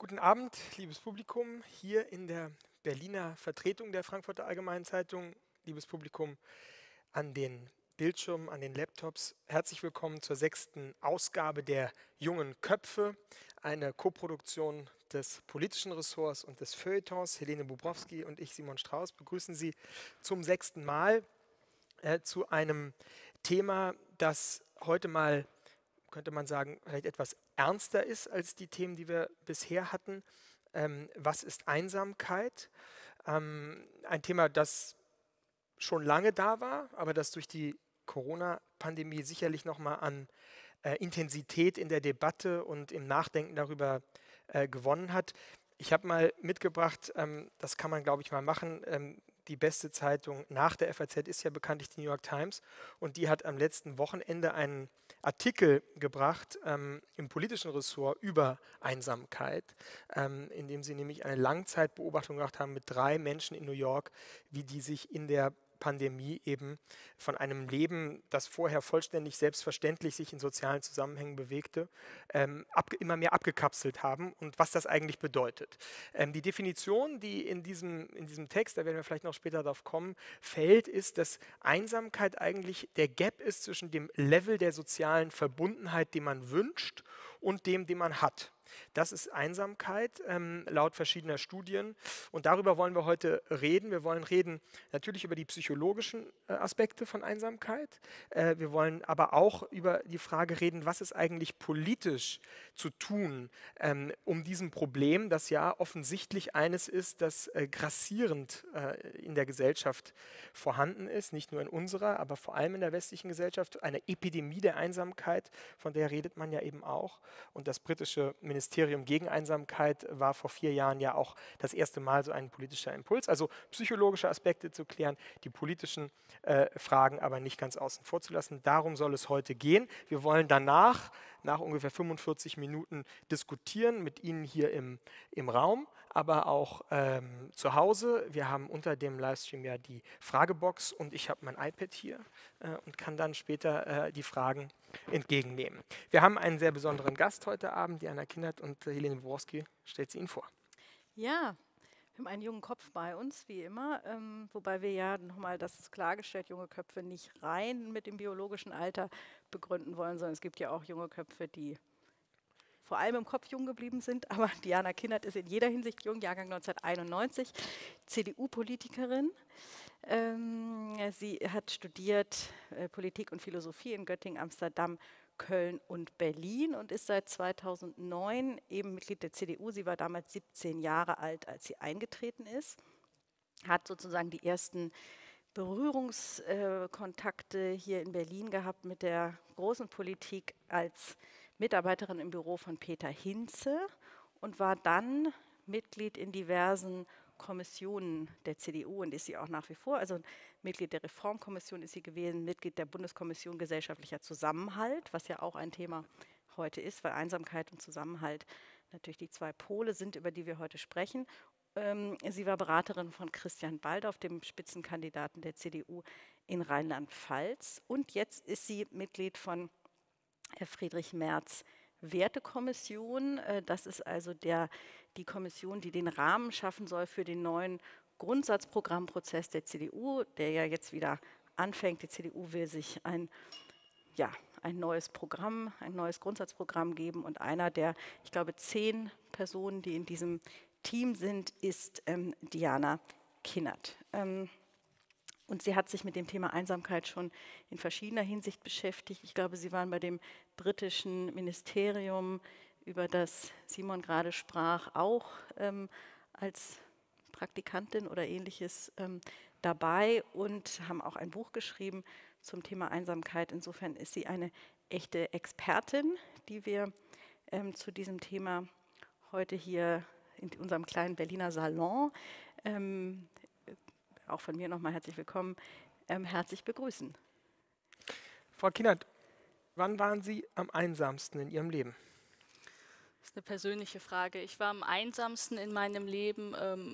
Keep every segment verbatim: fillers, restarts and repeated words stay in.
Guten Abend, liebes Publikum, hier in der Berliner Vertretung der Frankfurter Allgemeinen Zeitung, liebes Publikum an den Bildschirmen, an den Laptops. Herzlich willkommen zur sechsten Ausgabe der Jungen Köpfe, eine Koproduktion des politischen Ressorts und des Feuilletons. Helene Bubrowski und ich, Simon Strauß, begrüßen Sie zum sechsten Mal äh, zu einem Thema, das heute mal, könnte man sagen, vielleicht etwas ernster ist als die Themen, die wir bisher hatten. Ähm, was ist Einsamkeit? Ähm, ein Thema, das schon lange da war, aber das durch die Corona-Pandemie sicherlich nochmal an äh, Intensität in der Debatte und im Nachdenken darüber äh, gewonnen hat. Ich habe mal mitgebracht, ähm, das kann man, glaube ich, mal machen. Ähm, die beste Zeitung nach der F A Z ist ja bekanntlich die New York Times und die hat am letzten Wochenende einen Artikel gebracht ähm, im politischen Ressort über Einsamkeit, ähm, in dem sie nämlich eine Langzeitbeobachtung gemacht haben mit drei Menschen in New York, wie die sich in der Pandemie eben von einem Leben, das vorher vollständig selbstverständlich sich in sozialen Zusammenhängen bewegte, ähm, ab, immer mehr abgekapselt haben und was das eigentlich bedeutet. Ähm, die Definition, die in diesem, in diesem Text, da werden wir vielleicht noch später darauf kommen, fällt, ist, dass Einsamkeit eigentlich der Gap ist zwischen dem Level der sozialen Verbundenheit, den man wünscht, und dem, den man hat. Das ist Einsamkeit, ähm, laut verschiedener Studien. Und darüber wollen wir heute reden. Wir wollen reden natürlich über die psychologischen äh, Aspekte von Einsamkeit. Äh, wir wollen aber auch über die Frage reden, was ist eigentlich politisch zu tun, ähm, um diesem Problem, das ja offensichtlich eines ist, das äh, grassierend äh, in der Gesellschaft vorhanden ist, nicht nur in unserer, aber vor allem in der westlichen Gesellschaft, eine Epidemie der Einsamkeit, von der redet man ja eben auch. Und das britische Ministerium gegen Einsamkeit war vor vier Jahren ja auch das erste Mal so ein politischer Impuls. Also psychologische Aspekte zu klären, die politischen äh, Fragen aber nicht ganz außen vor zu lassen. Darum soll es heute gehen. Wir wollen danach, nach ungefähr fünfundvierzig Minuten, diskutieren mit Ihnen hier im, im Raum, aber auch ähm, zu Hause. Wir haben unter dem Livestream ja die Fragebox und ich habe mein iPad hier äh, und kann dann später äh, die Fragen entgegennehmen. Wir haben einen sehr besonderen Gast heute Abend, Diana Kinnert, und äh, Helene Bubrowski stellt sie Ihnen vor. Ja, wir haben einen jungen Kopf bei uns, wie immer, ähm, wobei wir ja nochmal das klargestellt, junge Köpfe nicht rein mit dem biologischen Alter begründen wollen, sondern es gibt ja auch junge Köpfe, die vor allem im Kopf jung geblieben sind, aber Diana Kinnert ist in jeder Hinsicht jung, Jahrgang neunzehnhunderteinundneunzig, C D U-Politikerin. Ähm, sie hat studiert äh, Politik und Philosophie in Göttingen, Amsterdam, Köln und Berlin und ist seit zweitausendneun eben Mitglied der C D U. Sie war damals siebzehn Jahre alt, als sie eingetreten ist, hat sozusagen die ersten Berührungskontakte hier in Berlin gehabt mit der großen Politik als Mitarbeiterin im Büro von Peter Hinze und war dann Mitglied in diversen Kommissionen der C D U und ist sie auch nach wie vor. Also Mitglied der Reformkommission ist sie gewesen, Mitglied der Bundeskommission Gesellschaftlicher Zusammenhalt, was ja auch ein Thema heute ist, weil Einsamkeit und Zusammenhalt natürlich die zwei Pole sind, über die wir heute sprechen. Ähm, sie war Beraterin von Christian Baldauf, dem Spitzenkandidaten der C D U in Rheinland-Pfalz. Und jetzt ist sie Mitglied von Friedrich Merz Wertekommission. Das ist also der, die Kommission, die den Rahmen schaffen soll für den neuen Grundsatzprogrammprozess der C D U, der ja jetzt wieder anfängt. Die C D U will sich ein, ja, ein neues Programm, ein neues Grundsatzprogramm geben. Und einer der, ich glaube, zehn Personen, die in diesem Team sind, ist ähm, Diana Kinnert. Ähm, Und sie hat sich mit dem Thema Einsamkeit schon in verschiedener Hinsicht beschäftigt. Ich glaube, Sie waren bei dem britischen Ministerium, über das Simon gerade sprach, auch ähm, als Praktikantin oder Ähnliches ähm, dabei und haben auch ein Buch geschrieben zum Thema Einsamkeit. Insofern ist sie eine echte Expertin, die wir ähm, zu diesem Thema heute hier in unserem kleinen Berliner Salon ähm, auch von mir nochmal herzlich willkommen, ähm, herzlich begrüßen. Frau Kinnert, wann waren Sie am einsamsten in Ihrem Leben? Das ist eine persönliche Frage. Ich war am einsamsten in meinem Leben ähm,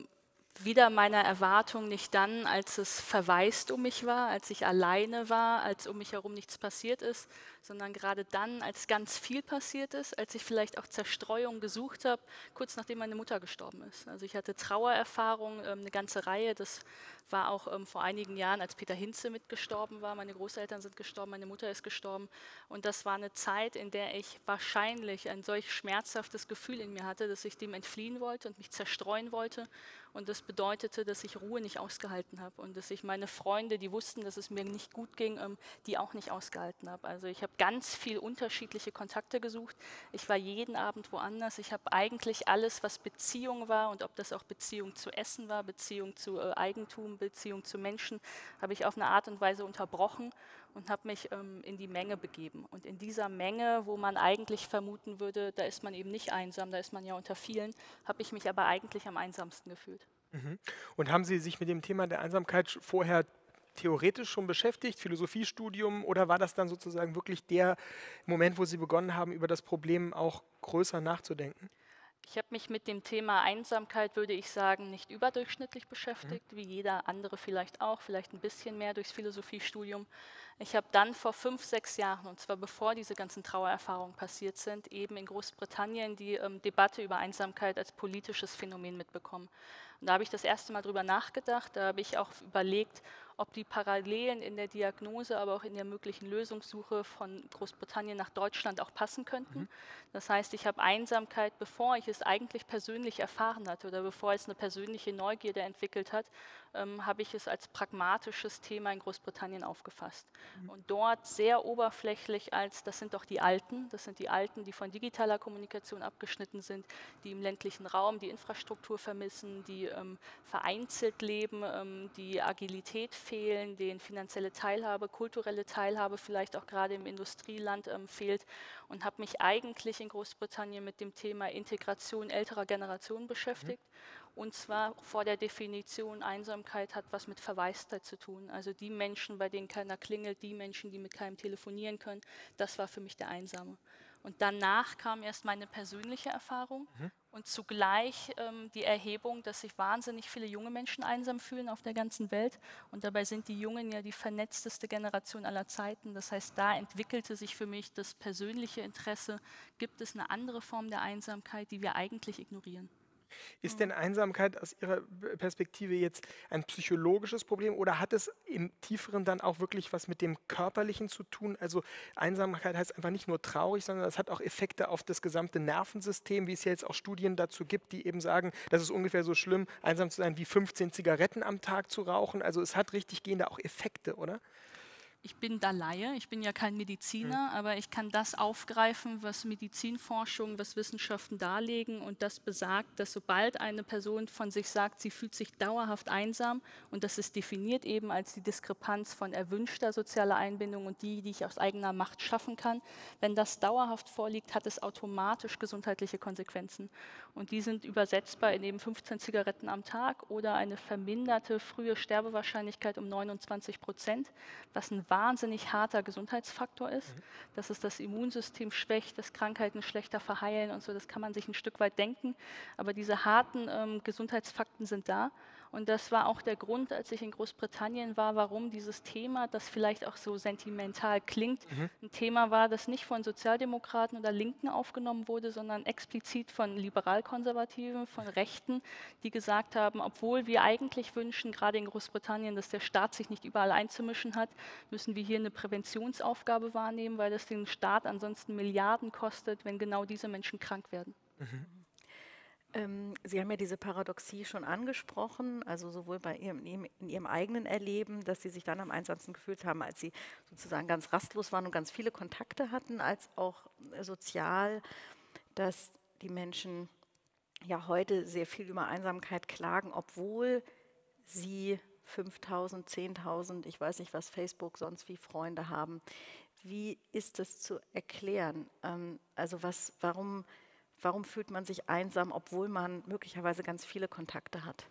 wieder meiner Erwartung nicht dann, als es verwaist um mich war, als ich alleine war, als um mich herum nichts passiert ist, sondern gerade dann, als ganz viel passiert ist, als ich vielleicht auch Zerstreuung gesucht habe, kurz nachdem meine Mutter gestorben ist. Also ich hatte Trauererfahrungen, ähm, eine ganze Reihe. Das war auch ähm, vor einigen Jahren, als Peter Hinze mitgestorben war. Meine Großeltern sind gestorben, meine Mutter ist gestorben. Und das war eine Zeit, in der ich wahrscheinlich ein solch schmerzhaftes Gefühl in mir hatte, dass ich dem entfliehen wollte und mich zerstreuen wollte. Und das bedeutete, dass ich Ruhe nicht ausgehalten habe und dass ich meine Freunde, die wussten, dass es mir nicht gut ging, ähm, die auch nicht ausgehalten habe. Also ich habe ganz viel unterschiedliche Kontakte gesucht. Ich war jeden Abend woanders. Ich habe eigentlich alles, was Beziehung war und ob das auch Beziehung zu Essen war, Beziehung zu äh, Eigentum, Beziehung zu Menschen, habe ich auf eine Art und Weise unterbrochen und habe mich ähm, in die Menge begeben. Und in dieser Menge, wo man eigentlich vermuten würde, da ist man eben nicht einsam, da ist man ja unter vielen, habe ich mich aber eigentlich am einsamsten gefühlt. Mhm. Und haben Sie sich mit dem Thema der Einsamkeit sch- vorher theoretisch schon beschäftigt, Philosophiestudium, oder war das dann sozusagen wirklich der Moment, wo Sie begonnen haben, über das Problem auch größer nachzudenken? Ich habe mich mit dem Thema Einsamkeit, würde ich sagen, nicht überdurchschnittlich Mhm. beschäftigt, wie jeder andere vielleicht auch, vielleicht ein bisschen mehr durchs Philosophiestudium. Ich habe dann vor fünf, sechs Jahren, und zwar bevor diese ganzen Trauererfahrungen passiert sind, eben in Großbritannien die ähm, Debatte über Einsamkeit als politisches Phänomen mitbekommen. Und da habe ich das erste Mal drüber nachgedacht, da habe ich auch überlegt, ob die Parallelen in der Diagnose, aber auch in der möglichen Lösungssuche von Großbritannien nach Deutschland auch passen Mhm. könnten. Das heißt, ich habe Einsamkeit, bevor ich es eigentlich persönlich erfahren hatte oder bevor es eine persönliche Neugierde entwickelt hat, ähm, habe ich es als pragmatisches Thema in Großbritannien aufgefasst. Mhm. Und dort sehr oberflächlich als, das sind doch die Alten, das sind die Alten, die von digitaler Kommunikation abgeschnitten sind, die im ländlichen Raum die Infrastruktur vermissen, die ähm, vereinzelt leben, ähm, die Agilität fehlen, denen finanzielle Teilhabe, kulturelle Teilhabe vielleicht auch gerade im Industrieland ähm, fehlt, und habe mich eigentlich in Großbritannien mit dem Thema Integration älterer Generationen Mhm. beschäftigt. Und zwar vor der Definition, Einsamkeit hat was mit Verwaistheit zu tun. Also die Menschen, bei denen keiner klingelt, die Menschen, die mit keinem telefonieren können, das war für mich der Einsame. Und danach kam erst meine persönliche Erfahrung Mhm. und zugleich ähm, die Erhebung, dass sich wahnsinnig viele junge Menschen einsam fühlen auf der ganzen Welt. Und dabei sind die Jungen ja die vernetzteste Generation aller Zeiten. Das heißt, da entwickelte sich für mich das persönliche Interesse, gibt es eine andere Form der Einsamkeit, die wir eigentlich ignorieren. Ist denn Einsamkeit aus Ihrer B- Perspektive jetzt ein psychologisches Problem oder hat es im Tieferen dann auch wirklich was mit dem Körperlichen zu tun? Also Einsamkeit heißt einfach nicht nur traurig, sondern es hat auch Effekte auf das gesamte Nervensystem, wie es ja jetzt auch Studien dazu gibt, die eben sagen, das ist ungefähr so schlimm, einsam zu sein, wie fünfzehn Zigaretten am Tag zu rauchen. Also es hat richtig gehende auch Effekte, oder? Ich bin da Laie, ich bin ja kein Mhm. Mediziner, aber ich kann das aufgreifen, was Medizinforschung, was Wissenschaften darlegen, und das besagt, dass sobald eine Person von sich sagt, sie fühlt sich dauerhaft einsam, und das ist definiert eben als die Diskrepanz von erwünschter sozialer Einbindung und die, die ich aus eigener Macht schaffen kann, wenn das dauerhaft vorliegt, hat es automatisch gesundheitliche Konsequenzen. Und die sind übersetzbar in eben fünfzehn Zigaretten am Tag oder eine verminderte frühe Sterbewahrscheinlichkeit um neunundzwanzig Prozent, was ein wahnsinnig harter Gesundheitsfaktor ist, Mhm. dass es das Immunsystem schwächt, dass Krankheiten schlechter verheilen und so, das kann man sich ein Stück weit denken. Aber diese harten ähm, Gesundheitsfakten sind da. Und das war auch der Grund, als ich in Großbritannien war, warum dieses Thema, das vielleicht auch so sentimental klingt, Mhm. ein Thema war, das nicht von Sozialdemokraten oder Linken aufgenommen wurde, sondern explizit von Liberalkonservativen, von Rechten, die gesagt haben, obwohl wir eigentlich wünschen, gerade in Großbritannien, dass der Staat sich nicht überall einzumischen hat, müssen wir hier eine Präventionsaufgabe wahrnehmen, weil das den Staat ansonsten Milliarden kostet, wenn genau diese Menschen krank werden. Mhm. Ähm, Sie haben ja diese Paradoxie schon angesprochen, also sowohl bei Ihrem, in Ihrem in Ihrem eigenen Erleben, dass Sie sich dann am einsamsten gefühlt haben, als Sie sozusagen ganz rastlos waren und ganz viele Kontakte hatten, als auch äh, sozial, dass die Menschen ja heute sehr viel über Einsamkeit klagen, obwohl sie fünftausend, zehntausend, ich weiß nicht was, Facebook, sonst wie Freunde haben. Wie ist das zu erklären? Ähm, also was, warum, warum fühlt man sich einsam, obwohl man möglicherweise ganz viele Kontakte hat?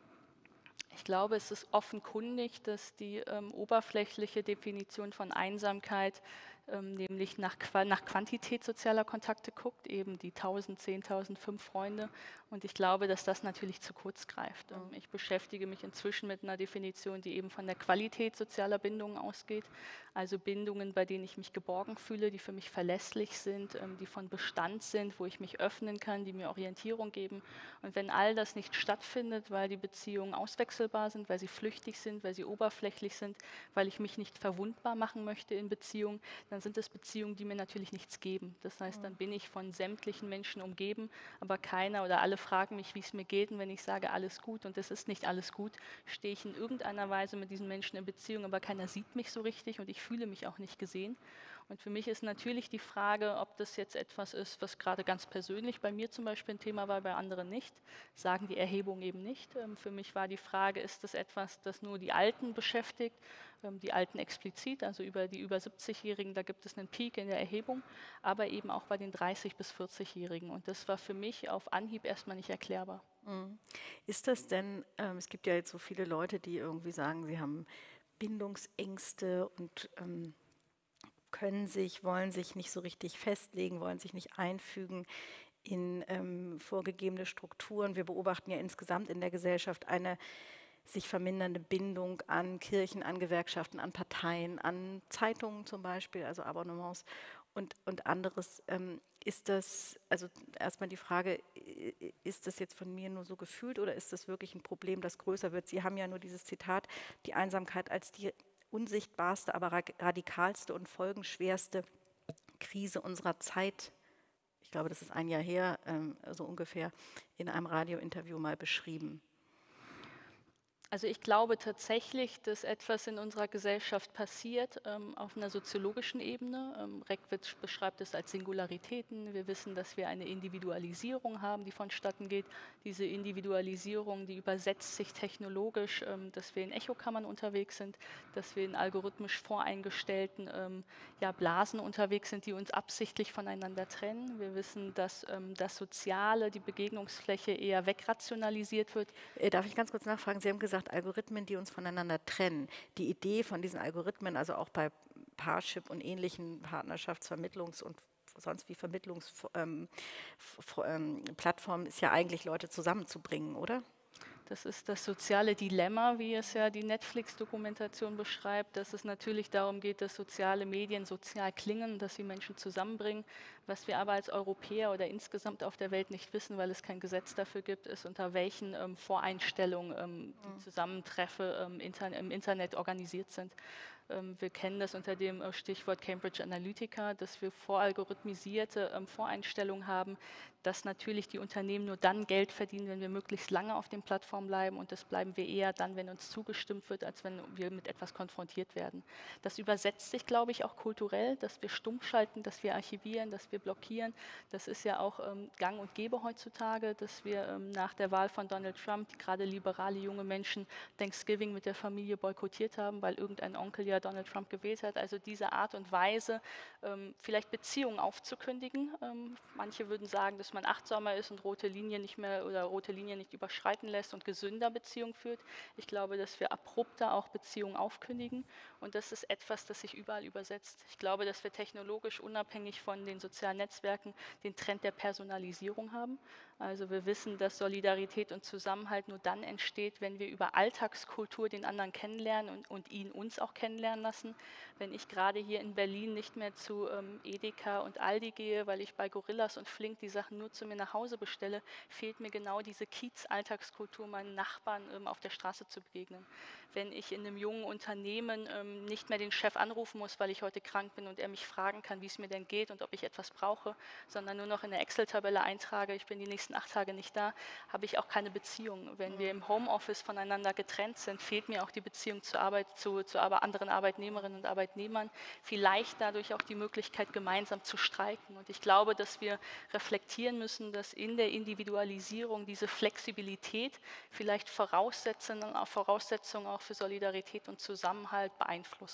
Ich glaube, es ist offenkundig, dass die ähm, oberflächliche Definition von Einsamkeit ähm, nämlich nach, Qua nach Quantität sozialer Kontakte guckt, eben die tausend, zehntausend, fünf Freunde. Und ich glaube, dass das natürlich zu kurz greift. Ähm, ich beschäftige mich inzwischen mit einer Definition, die eben von der Qualität sozialer Bindungen ausgeht. Also Bindungen, bei denen ich mich geborgen fühle, die für mich verlässlich sind, ähm, die von Bestand sind, wo ich mich öffnen kann, die mir Orientierung geben. Und wenn all das nicht stattfindet, weil die Beziehungen auswechselbar sind, weil sie flüchtig sind, weil sie oberflächlich sind, weil ich mich nicht verwundbar machen möchte in Beziehungen, dann sind es Beziehungen, die mir natürlich nichts geben. Das heißt, dann bin ich von sämtlichen Menschen umgeben, aber keiner oder alle fragen mich, wie es mir geht. Und wenn ich sage, alles gut und es ist nicht alles gut, stehe ich in irgendeiner Weise mit diesen Menschen in Beziehung, aber keiner sieht mich so richtig und ich fühle mich auch nicht gesehen. Und für mich ist natürlich die Frage, ob das jetzt etwas ist, was gerade ganz persönlich bei mir zum Beispiel ein Thema war, bei anderen nicht, sagen die Erhebungen eben nicht. Ähm, für mich war die Frage, ist das etwas, das nur die Alten beschäftigt, ähm, die Alten explizit, also über die über siebzig-Jährigen, da gibt es einen Peak in der Erhebung, aber eben auch bei den dreißig- bis vierzig-Jährigen. Und das war für mich auf Anhieb erstmal nicht erklärbar. Mhm. Ist das denn, ähm, es gibt ja jetzt so viele Leute, die irgendwie sagen, sie haben Bindungsängste und ähm, können sich, wollen sich nicht so richtig festlegen, wollen sich nicht einfügen in ähm, vorgegebene Strukturen. Wir beobachten ja insgesamt in der Gesellschaft eine sich vermindernde Bindung an Kirchen, an Gewerkschaften, an Parteien, an Zeitungen zum Beispiel, also Abonnements und, und anderes. Ähm, ist das, also erstmal die Frage, ist das jetzt von mir nur so gefühlt oder ist das wirklich ein Problem, das größer wird? Sie haben ja nur dieses Zitat, die Einsamkeit als die unsichtbarste, aber radikalste und folgenschwerste Krise unserer Zeit, ich glaube, das ist ein Jahr her, ähm, so ungefähr, in einem Radiointerview mal beschrieben. Also ich glaube tatsächlich, dass etwas in unserer Gesellschaft passiert ähm, auf einer soziologischen Ebene. Ähm, Reckwitz beschreibt es als Singularitäten. Wir wissen, dass wir eine Individualisierung haben, die vonstatten geht. Diese Individualisierung, die übersetzt sich technologisch, ähm, dass wir in Echokammern unterwegs sind, dass wir in algorithmisch voreingestellten ähm, ja, Blasen unterwegs sind, die uns absichtlich voneinander trennen. Wir wissen, dass ähm, das Soziale, die Begegnungsfläche eher wegrationalisiert wird. Äh, darf ich ganz kurz nachfragen? Sie haben gesagt, Algorithmen, die uns voneinander trennen. Die Idee von diesen Algorithmen, also auch bei Parship und ähnlichen Partnerschaftsvermittlungs- und sonst wie Vermittlungsplattformen, ähm, ist ja eigentlich Leute zusammenzubringen, oder? Das ist das soziale Dilemma, wie es ja die Netflix-Dokumentation beschreibt, dass es natürlich darum geht, dass soziale Medien sozial klingen, dass sie Menschen zusammenbringen. Was wir aber als Europäer oder insgesamt auf der Welt nicht wissen, weil es kein Gesetz dafür gibt, ist, unter welchen ähm, Voreinstellungen ähm, die Zusammentreffen ähm, inter im Internet organisiert sind. Ähm, wir kennen das unter dem äh, Stichwort Cambridge Analytica, dass wir voralgorithmisierte ähm, Voreinstellungen haben, dass natürlich die Unternehmen nur dann Geld verdienen, wenn wir möglichst lange auf den Plattformen bleiben, und das bleiben wir eher dann, wenn uns zugestimmt wird, als wenn wir mit etwas konfrontiert werden. Das übersetzt sich, glaube ich, auch kulturell, dass wir stumm schalten, dass wir archivieren, dass wir blockieren. Das ist ja auch ähm, gang und gäbe heutzutage, dass wir ähm, nach der Wahl von Donald Trump, die gerade liberale junge Menschen, Thanksgiving mit der Familie boykottiert haben, weil irgendein Onkel ja Donald Trump gewählt hat. Also diese Art und Weise, ähm, vielleicht Beziehungen aufzukündigen. Ähm, manche würden sagen, dass man achtsamer ist und rote Linien nicht mehr oder rote Linien nicht überschreiten lässt und gesünder Beziehungen führt. Ich glaube, dass wir abrupter auch Beziehungen aufkündigen, und das ist etwas, das sich überall übersetzt. Ich glaube, dass wir technologisch unabhängig von den sozialen Netzwerken den Trend der Personalisierung haben. Also wir wissen, dass Solidarität und Zusammenhalt nur dann entsteht, wenn wir über Alltagskultur den anderen kennenlernen und, und ihn uns auch kennenlernen lassen. Wenn ich gerade hier in Berlin nicht mehr zu ähm, Edeka und Aldi gehe, weil ich bei Gorillas und Flink die Sachen nur zu mir nach Hause bestelle, fehlt mir genau diese Kiez-Alltagskultur, meinen Nachbarn ähm, auf der Straße zu begegnen. Wenn ich in einem jungen Unternehmen ähm, nicht mehr den Chef anrufen muss, weil ich heute krank bin und er mich fragen kann, wie es mir denn geht und ob ich etwas brauche, sondern nur noch in der Excel-Tabelle eintrage, ich bin die nächsten acht Tage nicht da, habe ich auch keine Beziehung. Wenn wir im Homeoffice voneinander getrennt sind, fehlt mir auch die Beziehung zur Arbeit, zu, zu anderen Arbeitnehmerinnen und Arbeitnehmern, vielleicht dadurch auch die Möglichkeit, gemeinsam zu streiken. Und ich glaube, dass wir reflektieren müssen, dass in der Individualisierung diese Flexibilität vielleicht Voraussetzungen, Voraussetzungen auch für Solidarität und Zusammenhalt beeinflussen.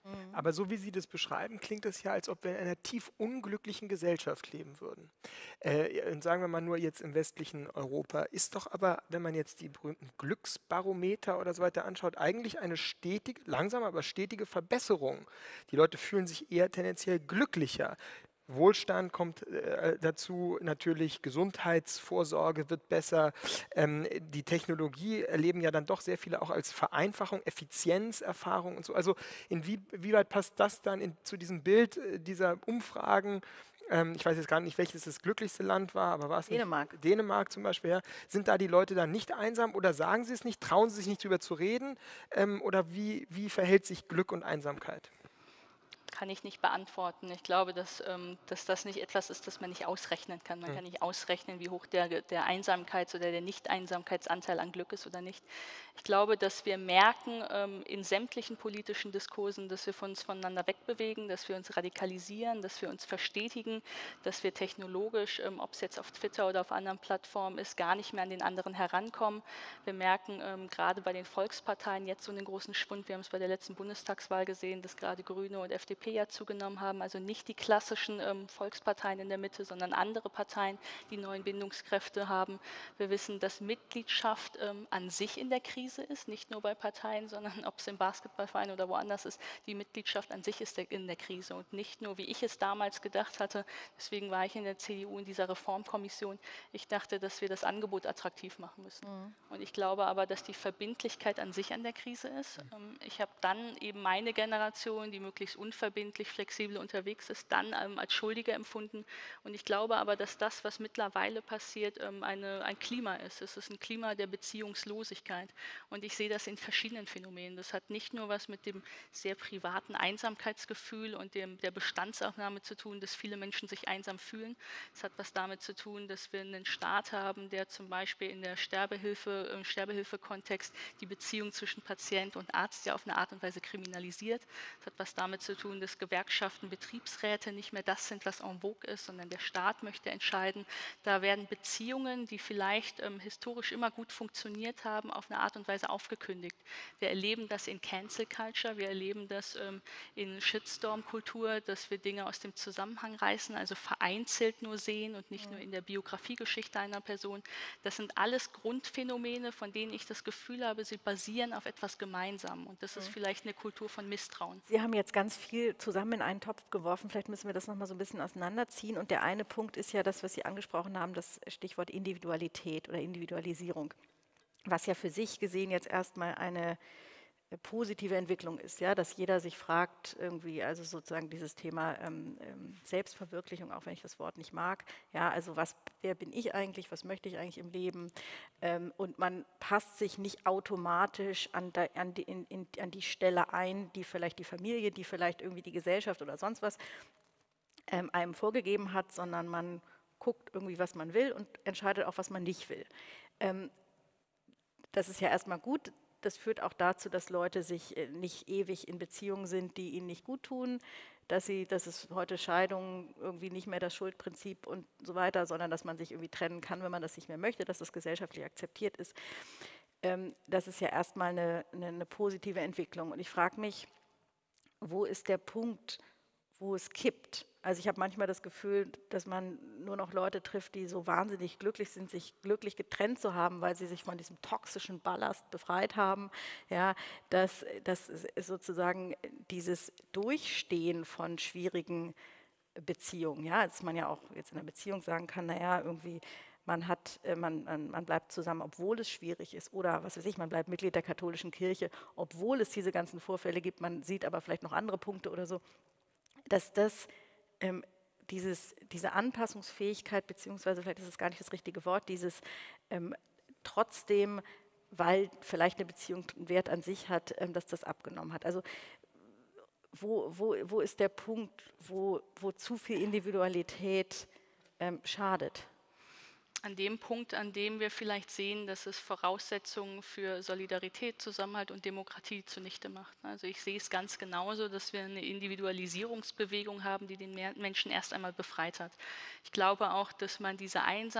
Mhm. Aber so wie Sie das beschreiben, klingt es ja, als ob wir in einer tief unglücklichen Gesellschaft leben würden. Äh, und sagen wir mal nur jetzt im westlichen Europa, ist doch aber, wenn man jetzt die berühmten Glücksbarometer oder so weiter anschaut, eigentlich eine stetige, langsame, aber stetige Verbesserung. Die Leute fühlen sich eher tendenziell glücklicher. Wohlstand kommt äh, dazu, natürlich Gesundheitsvorsorge wird besser. Ähm, die Technologie erleben ja dann doch sehr viele auch als Vereinfachung, Effizienzerfahrung und so. Also inwieweit passt das dann in, zu diesem Bild äh, dieser Umfragen? Ähm, ich weiß jetzt gar nicht, welches das glücklichste Land war, aber war es Dänemark. Nicht? Dänemark zum Beispiel. Ja. Sind da die Leute dann nicht einsam oder sagen sie es nicht, trauen sie sich nicht drüber zu reden? Ähm, oder wie, wie verhält sich Glück und Einsamkeit? Kann ich nicht beantworten. Ich glaube, dass, ähm, dass das nicht etwas ist, das man nicht ausrechnen kann. Man mhm. kann nicht ausrechnen, wie hoch der, der Einsamkeits- oder der Nicht-Einsamkeitsanteil an Glück ist oder nicht. Ich glaube, dass wir merken ähm, in sämtlichen politischen Diskursen, dass wir uns voneinander wegbewegen, dass wir uns radikalisieren, dass wir uns verstetigen, dass wir technologisch, ähm, ob es jetzt auf Twitter oder auf anderen Plattformen ist, gar nicht mehr an den anderen herankommen. Wir merken ähm, gerade bei den Volksparteien jetzt so einen großen Schwund. Wir haben es bei der letzten Bundestagswahl gesehen, dass gerade Grüne und F D P ja zugenommen haben, also nicht die klassischen ähm, Volksparteien in der Mitte, sondern andere Parteien, die neuen Bindungskräfte haben. Wir wissen, dass Mitgliedschaft ähm, an sich in der Krise ist, nicht nur bei Parteien, sondern ob es im Basketballverein oder woanders ist, die Mitgliedschaft an sich ist der, in der Krise und nicht nur, wie ich es damals gedacht hatte, deswegen war ich in der C D U in dieser Reformkommission, ich dachte, dass wir das Angebot attraktiv machen müssen. Mhm. Und ich glaube aber, dass die Verbindlichkeit an sich an der Krise ist. Ähm, ich habe dann eben meine Generation, die möglichst unverbindlich verbindlich, flexibel unterwegs ist, dann ähm, als Schuldige empfunden. Und ich glaube aber, dass das, was mittlerweile passiert, ähm, eine, ein Klima ist. Es ist ein Klima der Beziehungslosigkeit. Und ich sehe das in verschiedenen Phänomenen. Das hat nicht nur was mit dem sehr privaten Einsamkeitsgefühl und dem, der Bestandsaufnahme zu tun, dass viele Menschen sich einsam fühlen. Es hat was damit zu tun, dass wir einen Staat haben, der zum Beispiel in der Sterbehilfe, im Sterbehilfe-Kontext die Beziehung zwischen Patient und Arzt ja auf eine Art und Weise kriminalisiert. Es hat was damit zu tun, dass Gewerkschaften, Betriebsräte nicht mehr das sind, was en vogue ist, sondern der Staat möchte entscheiden. Da werden Beziehungen, die vielleicht ähm, historisch immer gut funktioniert haben, auf eine Art und Weise aufgekündigt. Wir erleben das in Cancel Culture, wir erleben das ähm, in Shitstorm-Kultur, dass wir Dinge aus dem Zusammenhang reißen, also vereinzelt nur sehen und nicht mhm. nur in der Biografiegeschichte einer Person. Das sind alles Grundphänomene, von denen ich das Gefühl habe, sie basieren auf etwas Gemeinsamem. Und das mhm. ist vielleicht eine Kultur von Misstrauen. Sie haben jetzt ganz viel zusammen in einen Topf geworfen. Vielleicht müssen wir das nochmal so ein bisschen auseinanderziehen. Und der eine Punkt ist ja das, was Sie angesprochen haben, das Stichwort Individualität oder Individualisierung, was ja für sich gesehen jetzt erstmal eine positive Entwicklung ist, ja, dass jeder sich fragt, irgendwie, also sozusagen dieses Thema ähm, Selbstverwirklichung, auch wenn ich das Wort nicht mag, ja, also was, wer bin ich eigentlich, was möchte ich eigentlich im Leben, ähm, und man passt sich nicht automatisch an, da, an, die, in, in, an die Stelle ein, die vielleicht die Familie, die vielleicht irgendwie die Gesellschaft oder sonst was ähm, einem vorgegeben hat, sondern man guckt irgendwie, was man will und entscheidet auch, was man nicht will. Ähm, das ist ja erstmal gut. Das führt auch dazu, dass Leute sich nicht ewig in Beziehungen sind, die ihnen nicht gut tun, dass sie, dass es heute Scheidungen irgendwie nicht mehr das Schuldprinzip und so weiter, sondern dass man sich irgendwie trennen kann, wenn man das nicht mehr möchte, dass das gesellschaftlich akzeptiert ist. Ähm, das ist ja erstmal eine, eine, eine positive Entwicklung. Und ich frage mich, wo ist der Punkt, wo es kippt? Also ich habe manchmal das Gefühl, dass man nur noch Leute trifft, die so wahnsinnig glücklich sind, sich glücklich getrennt zu haben, weil sie sich von diesem toxischen Ballast befreit haben. Ja, dass, dass sozusagen dieses Durchstehen von schwierigen Beziehungen, ja, dass man ja auch jetzt in einer Beziehung sagen kann, naja, irgendwie man, hat, man, man bleibt zusammen, obwohl es schwierig ist, oder was weiß ich, man bleibt Mitglied der katholischen Kirche, obwohl es diese ganzen Vorfälle gibt, man sieht aber vielleicht noch andere Punkte oder so, dass das ähm, dieses, diese Anpassungsfähigkeit, beziehungsweise vielleicht ist es gar nicht das richtige Wort, dieses ähm, trotzdem, weil vielleicht eine Beziehung einen Wert an sich hat, ähm, dass das abgenommen hat. Also wo, wo, wo ist der Punkt, wo, wo zu viel Individualität ähm, schadet? an dem Punkt, an dem wir vielleicht sehen, dass es Voraussetzungen für Solidarität, Zusammenhalt und Demokratie zunichte macht. Also ich sehe es ganz genauso, dass wir eine Individualisierungsbewegung haben, die den Menschen erst einmal befreit hat. Ich glaube auch, dass man diese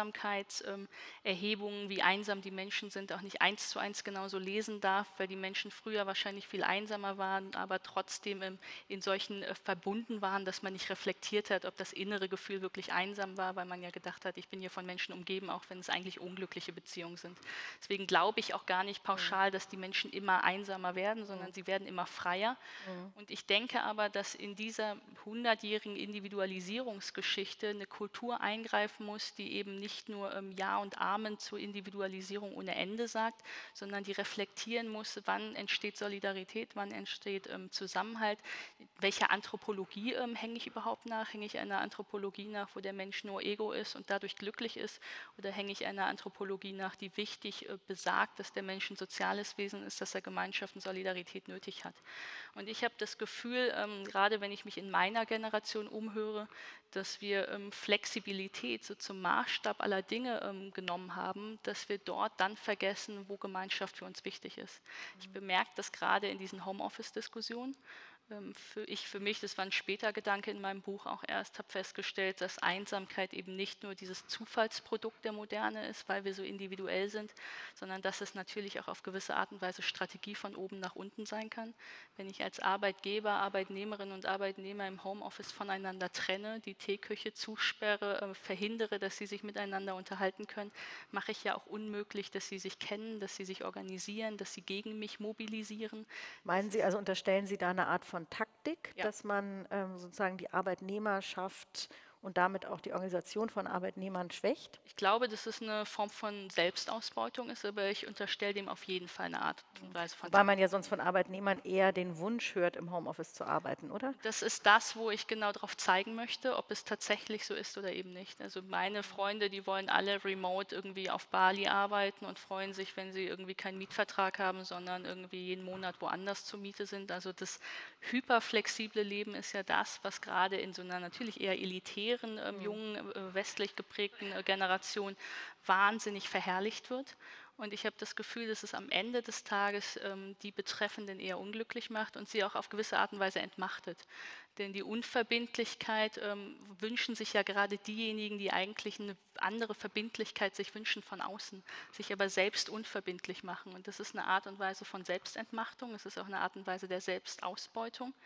Einsamkeitserhebungen, wie einsam die Menschen sind, auch nicht eins zu eins genauso lesen darf, weil die Menschen früher wahrscheinlich viel einsamer waren, aber trotzdem in solchen verbunden waren, dass man nicht reflektiert hat, ob das innere Gefühl wirklich einsam war, weil man ja gedacht hat, ich bin hier von Menschen umgeben, auch wenn es eigentlich unglückliche Beziehungen sind. Deswegen glaube ich auch gar nicht pauschal, dass die Menschen immer einsamer werden, sondern sie werden immer freier. Und ich denke aber, dass in dieser hundertjährigen Individualisierungsgeschichte eine Kultur eingreifen muss, die eben nicht nur ähm, Ja und Amen zur Individualisierung ohne Ende sagt, sondern die reflektieren muss, wann entsteht Solidarität, wann entsteht ähm, Zusammenhalt, welcher Anthropologie ähm, hänge ich überhaupt nach, hänge ich einer Anthropologie nach, wo der Mensch nur Ego ist und dadurch glücklich ist, oder hänge ich einer Anthropologie nach, die wichtig äh, besagt, dass der Mensch ein soziales Wesen ist, dass er Gemeinschaft und Solidarität nötig hat. Und ich habe das Gefühl, ähm, gerade wenn ich mich in meiner Generation umhöre, dass wir ähm, Flexibilität so zum Maßstab aller Dinge ähm, genommen haben, dass wir dort dann vergessen, wo Gemeinschaft für uns wichtig ist. Ich bemerke das gerade in diesen Homeoffice-Diskussionen. Für ich für mich, das war ein später Gedanke in meinem Buch auch erst, habe festgestellt, dass Einsamkeit eben nicht nur dieses Zufallsprodukt der Moderne ist, weil wir so individuell sind, sondern dass es natürlich auch auf gewisse Art und Weise Strategie von oben nach unten sein kann. Wenn ich als Arbeitgeber, Arbeitnehmerinnen und Arbeitnehmer im Homeoffice voneinander trenne, die Teeküche zusperre, äh, verhindere, dass sie sich miteinander unterhalten können, mache ich ja auch unmöglich, dass sie sich kennen, dass sie sich organisieren, dass sie gegen mich mobilisieren. Meinen Sie, also unterstellen Sie da eine Art von Taktik, Ja. dass man ähm, sozusagen die Arbeitnehmerschaft und damit auch die Organisation von Arbeitnehmern schwächt? Ich glaube, dass es eine Form von Selbstausbeutung ist, aber ich unterstelle dem auf jeden Fall eine Art und Weise von. Weil man ja sonst von Arbeitnehmern eher den Wunsch hört, im Homeoffice zu arbeiten, oder? Das ist das, wo ich genau darauf zeigen möchte, ob es tatsächlich so ist oder eben nicht. Also meine Freunde, die wollen alle remote irgendwie auf Bali arbeiten und freuen sich, wenn sie irgendwie keinen Mietvertrag haben, sondern irgendwie jeden Monat woanders zur Miete sind. Also das hyperflexible Leben ist ja das, was gerade in so einer natürlich eher elitären, ähm, jungen, äh, westlich geprägten äh, Generation wahnsinnig verherrlicht wird. Und ich habe das Gefühl, dass es am Ende des Tages ähm, die Betreffenden eher unglücklich macht und sie auch auf gewisse Art und Weise entmachtet. Denn die Unverbindlichkeit ähm, wünschen sich ja gerade diejenigen, die eigentlich eine andere Verbindlichkeit sich wünschen von außen, sich aber selbst unverbindlich machen. Und das ist eine Art und Weise von Selbstentmachtung, es ist auch eine Art und Weise der Selbstausbeutung.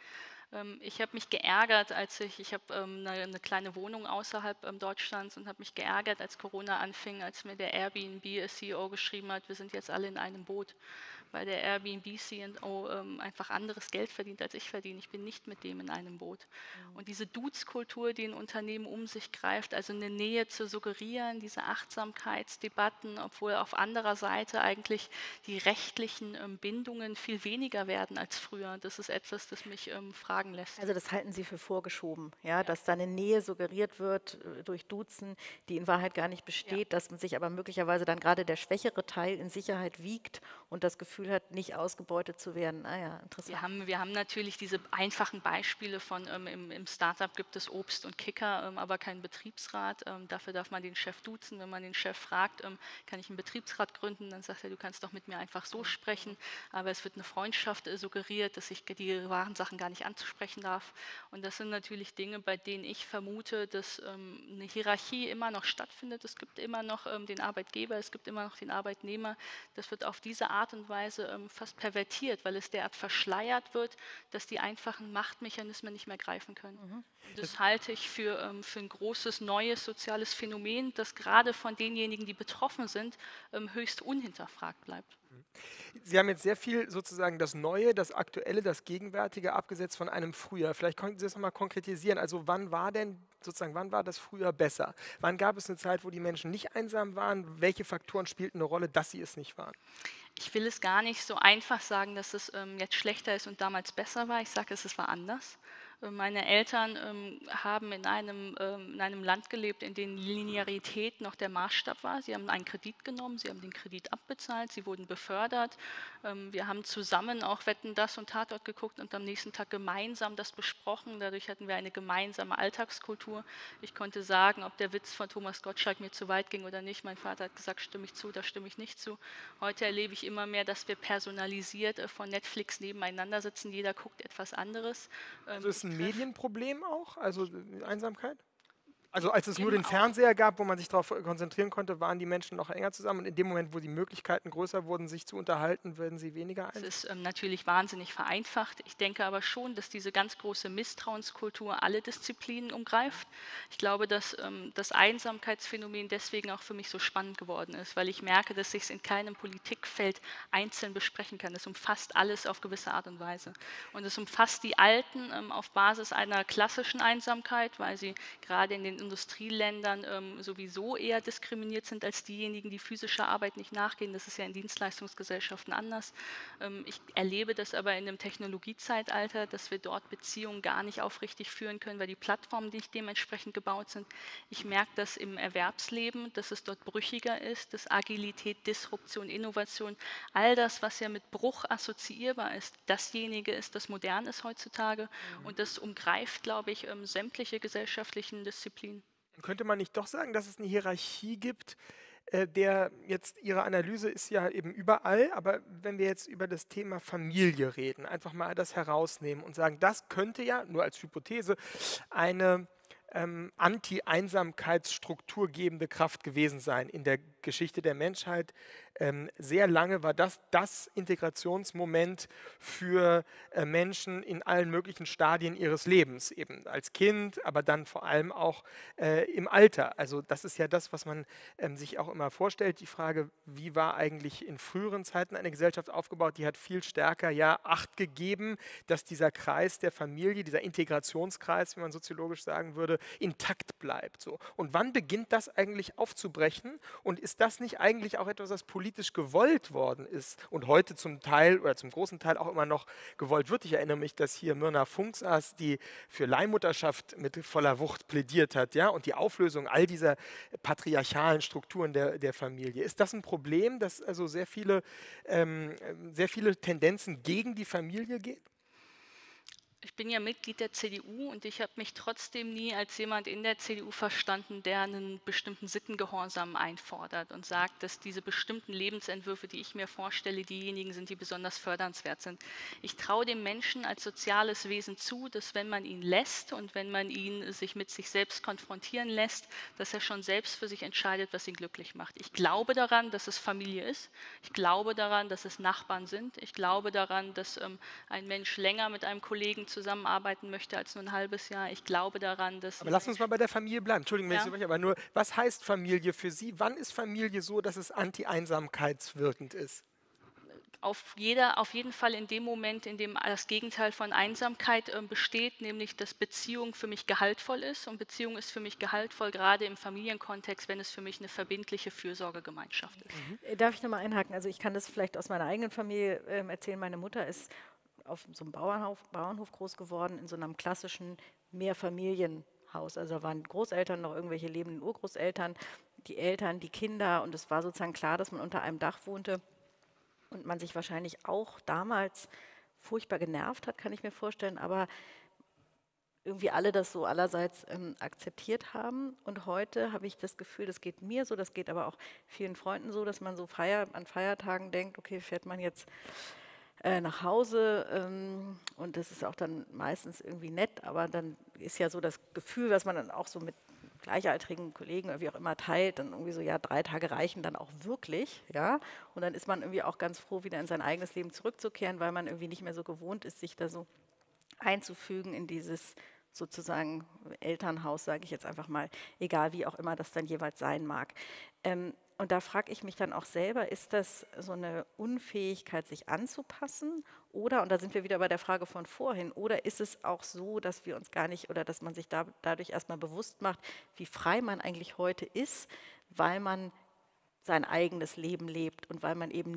Ich habe mich geärgert, als ich, ich habe ähm, eine, eine kleine Wohnung außerhalb ähm, Deutschlands und habe mich geärgert, als Corona anfing, als mir der Airbnb-C E O geschrieben hat, wir sind jetzt alle in einem Boot, weil der Airbnb-C E O ähm, einfach anderes Geld verdient, als ich verdiene. Ich bin nicht mit dem in einem Boot. Mhm. Und diese Dudes-Kultur, die in Unternehmen um sich greift, also eine Nähe zu suggerieren, diese Achtsamkeitsdebatten, obwohl auf anderer Seite eigentlich die rechtlichen ähm, Bindungen viel weniger werden als früher. Das ist etwas, das mich ähm, fragen lässt. Also das halten Sie für vorgeschoben, ja, ja. Dass da eine Nähe suggeriert wird äh, durch Duzen, die in Wahrheit gar nicht besteht, ja. Dass man sich aber möglicherweise dann gerade der schwächere Teil in Sicherheit wiegt und das Gefühl hat, nicht ausgebeutet zu werden. Ah ja, interessant. Wir haben, wir haben natürlich diese einfachen Beispiele von, ähm, im, im Startup gibt es Obst und Kicker, ähm, aber keinen Betriebsrat. Ähm, dafür darf man den Chef duzen. Wenn man den Chef fragt, ähm, kann ich einen Betriebsrat gründen, dann sagt er, du kannst doch mit mir einfach so sprechen. Aber es wird eine Freundschaft äh, suggeriert, dass ich die wahren Sachen gar nicht ansprechen darf. Und das sind natürlich Dinge, bei denen ich vermute, dass ähm, eine Hierarchie immer noch stattfindet. Es gibt immer noch ähm, den Arbeitgeber, es gibt immer noch den Arbeitnehmer. Das wird auf diese Art und Weise ähm, fast pervertiert, weil es derart verschleiert wird, dass die einfachen Machtmechanismen nicht mehr greifen können. Mhm. Das, das halte ich für, ähm, für ein großes, neues soziales Phänomen, das gerade von denjenigen, die betroffen sind, ähm, höchst unhinterfragt bleibt. Sie haben jetzt sehr viel sozusagen das Neue, das Aktuelle, das Gegenwärtige abgesetzt von einem Früher. Vielleicht könnten Sie das nochmal konkretisieren. Also wann war denn sozusagen, wann war das früher besser? Wann gab es eine Zeit, wo die Menschen nicht einsam waren? Welche Faktoren spielten eine Rolle, dass sie es nicht waren? Ich will es gar nicht so einfach sagen, dass es ähm, jetzt schlechter ist und damals besser war. Ich sage, es war anders. Äh, Meine Eltern ähm, haben in einem, ähm, in einem Land gelebt, in dem Linearität noch der Maßstab war. Sie haben einen Kredit genommen, sie haben den Kredit abbezahlt, sie wurden befördert. Ähm, wir haben zusammen auch Wetten, das und Tatort geguckt und am nächsten Tag gemeinsam das besprochen. Dadurch hatten wir eine gemeinsame Alltagskultur. Ich konnte sagen, ob der Witz von Thomas Gottschalk mir zu weit ging oder nicht. Mein Vater hat gesagt, stimme ich zu, da stimme ich nicht zu. Heute erlebe ich immer mehr, dass wir personalisiert äh, von Netflix nebeneinander sitzen. Jeder guckt etwas anderes. Ähm, Also ist ich ein treff- Medienproblem auch, also äh, Einsamkeit? Also als es nur Eben den auch. Fernseher gab, wo man sich darauf konzentrieren konnte, waren die Menschen noch enger zusammen und in dem Moment, wo die Möglichkeiten größer wurden, sich zu unterhalten, werden sie weniger Es einsam. ist ähm, natürlich wahnsinnig vereinfacht. Ich denke aber schon, dass diese ganz große Misstrauenskultur alle Disziplinen umgreift. Ich glaube, dass ähm, das Einsamkeitsphänomen deswegen auch für mich so spannend geworden ist, weil ich merke, dass ich es in keinem Politikfeld einzeln besprechen kann. Es umfasst alles auf gewisse Art und Weise. Und es umfasst die Alten ähm, auf Basis einer klassischen Einsamkeit, weil sie gerade in den Industrieländern ähm, sowieso eher diskriminiert sind als diejenigen, die physischer Arbeit nicht nachgehen. Das ist ja in Dienstleistungsgesellschaften anders. Ähm, ich erlebe das aber in einem Technologiezeitalter, dass wir dort Beziehungen gar nicht aufrichtig führen können, weil die Plattformen nicht dementsprechend gebaut sind. Ich merke das im Erwerbsleben, dass es dort brüchiger ist, dass Agilität, Disruption, Innovation, all das, was ja mit Bruch assoziierbar ist, dasjenige ist, das modern ist heutzutage. Und das umgreift, glaube ich, ähm, sämtliche gesellschaftlichen Disziplinen. Könnte man nicht doch sagen, dass es eine Hierarchie gibt, äh, der jetzt Ihre Analyse ist ja eben überall, aber wenn wir jetzt über das Thema Familie reden, einfach mal das herausnehmen und sagen, das könnte ja, nur als Hypothese, eine ähm, Anti-Einsamkeitsstruktur gebende Kraft gewesen sein in der Geschichte der Menschheit. Ähm, sehr lange war das das Integrationsmoment für äh, Menschen in allen möglichen Stadien ihres Lebens, eben als Kind, aber dann vor allem auch äh, im Alter. Also das ist ja das, was man ähm, sich auch immer vorstellt. Die Frage, wie war eigentlich in früheren Zeiten eine Gesellschaft aufgebaut, die hat viel stärker ja Acht gegeben, dass dieser Kreis der Familie, dieser Integrationskreis, wie man soziologisch sagen würde, intakt bleibt. So. Und wann beginnt das eigentlich aufzubrechen? Und ist das nicht eigentlich auch etwas, was politisch gewollt worden ist und heute zum Teil oder zum großen Teil auch immer noch gewollt wird? Ich erinnere mich, dass hier Myrna Funk saß, die für Leihmutterschaft mit voller Wucht plädiert hat, ja, und die Auflösung all dieser patriarchalen Strukturen der, der Familie. Ist das ein Problem, dass also sehr viele, ähm, sehr viele Tendenzen gegen die Familie gehen? Ich bin ja Mitglied der C D U und ich habe mich trotzdem nie als jemand in der C D U verstanden, der einen bestimmten Sittengehorsam einfordert und sagt, dass diese bestimmten Lebensentwürfe, die ich mir vorstelle, diejenigen sind, die besonders fördernswert sind. Ich traue dem Menschen als soziales Wesen zu, dass wenn man ihn lässt und wenn man ihn sich mit sich selbst konfrontieren lässt, dass er schon selbst für sich entscheidet, was ihn glücklich macht. Ich glaube daran, dass es Familie ist. Ich glaube daran, dass es Nachbarn sind. Ich glaube daran, dass ähm, ein Mensch länger mit einem Kollegen zusammenarbeiten möchte als nur ein halbes Jahr. Ich glaube daran, dass... Aber lass uns mal bei der Familie bleiben. Entschuldigung, wenn ich Ja. so spreche, aber nur, was heißt Familie für Sie? Wann ist Familie so, dass es anti-einsamkeitswirkend ist? Auf, jeder, auf jeden Fall in dem Moment, in dem das Gegenteil von Einsamkeit äh, besteht, nämlich dass Beziehung für mich gehaltvoll ist. Und Beziehung ist für mich gehaltvoll, gerade im Familienkontext, wenn es für mich eine verbindliche Fürsorgegemeinschaft ist. Mhm. Darf ich nochmal einhaken? Also ich kann das vielleicht aus meiner eigenen Familie ähm, erzählen. Meine Mutter ist auf so einem Bauernhof, Bauernhof groß geworden, in so einem klassischen Mehrfamilienhaus. Also da waren Großeltern, noch irgendwelche lebenden Urgroßeltern, die Eltern, die Kinder. Und es war sozusagen klar, dass man unter einem Dach wohnte und man sich wahrscheinlich auch damals furchtbar genervt hat, kann ich mir vorstellen, aber irgendwie alle das so allerseits ähm, akzeptiert haben. Und heute habe ich das Gefühl, das geht mir so, das geht aber auch vielen Freunden so, dass man so Feier, an Feiertagen denkt, okay, fährt man jetzt äh, nach Hause ähm, und das ist auch dann meistens irgendwie nett, aber dann ist ja so das Gefühl, was man dann auch so mit gleichaltrigen Kollegen irgendwie auch immer teilt, dann irgendwie so, ja, drei Tage reichen dann auch wirklich, ja, und dann ist man irgendwie auch ganz froh, wieder in sein eigenes Leben zurückzukehren, weil man irgendwie nicht mehr so gewohnt ist, sich da so einzufügen in dieses sozusagen Elternhaus, sage ich jetzt einfach mal, egal wie auch immer das dann jeweils sein mag. Ähm, und da frage ich mich dann auch selber, ist das so eine Unfähigkeit, sich anzupassen? Oder, und da sind wir wieder bei der Frage von vorhin, oder ist es auch so, dass wir uns gar nicht, oder dass man sich da, dadurch erstmal bewusst macht, wie frei man eigentlich heute ist, weil man sein eigenes Leben lebt und weil man eben nicht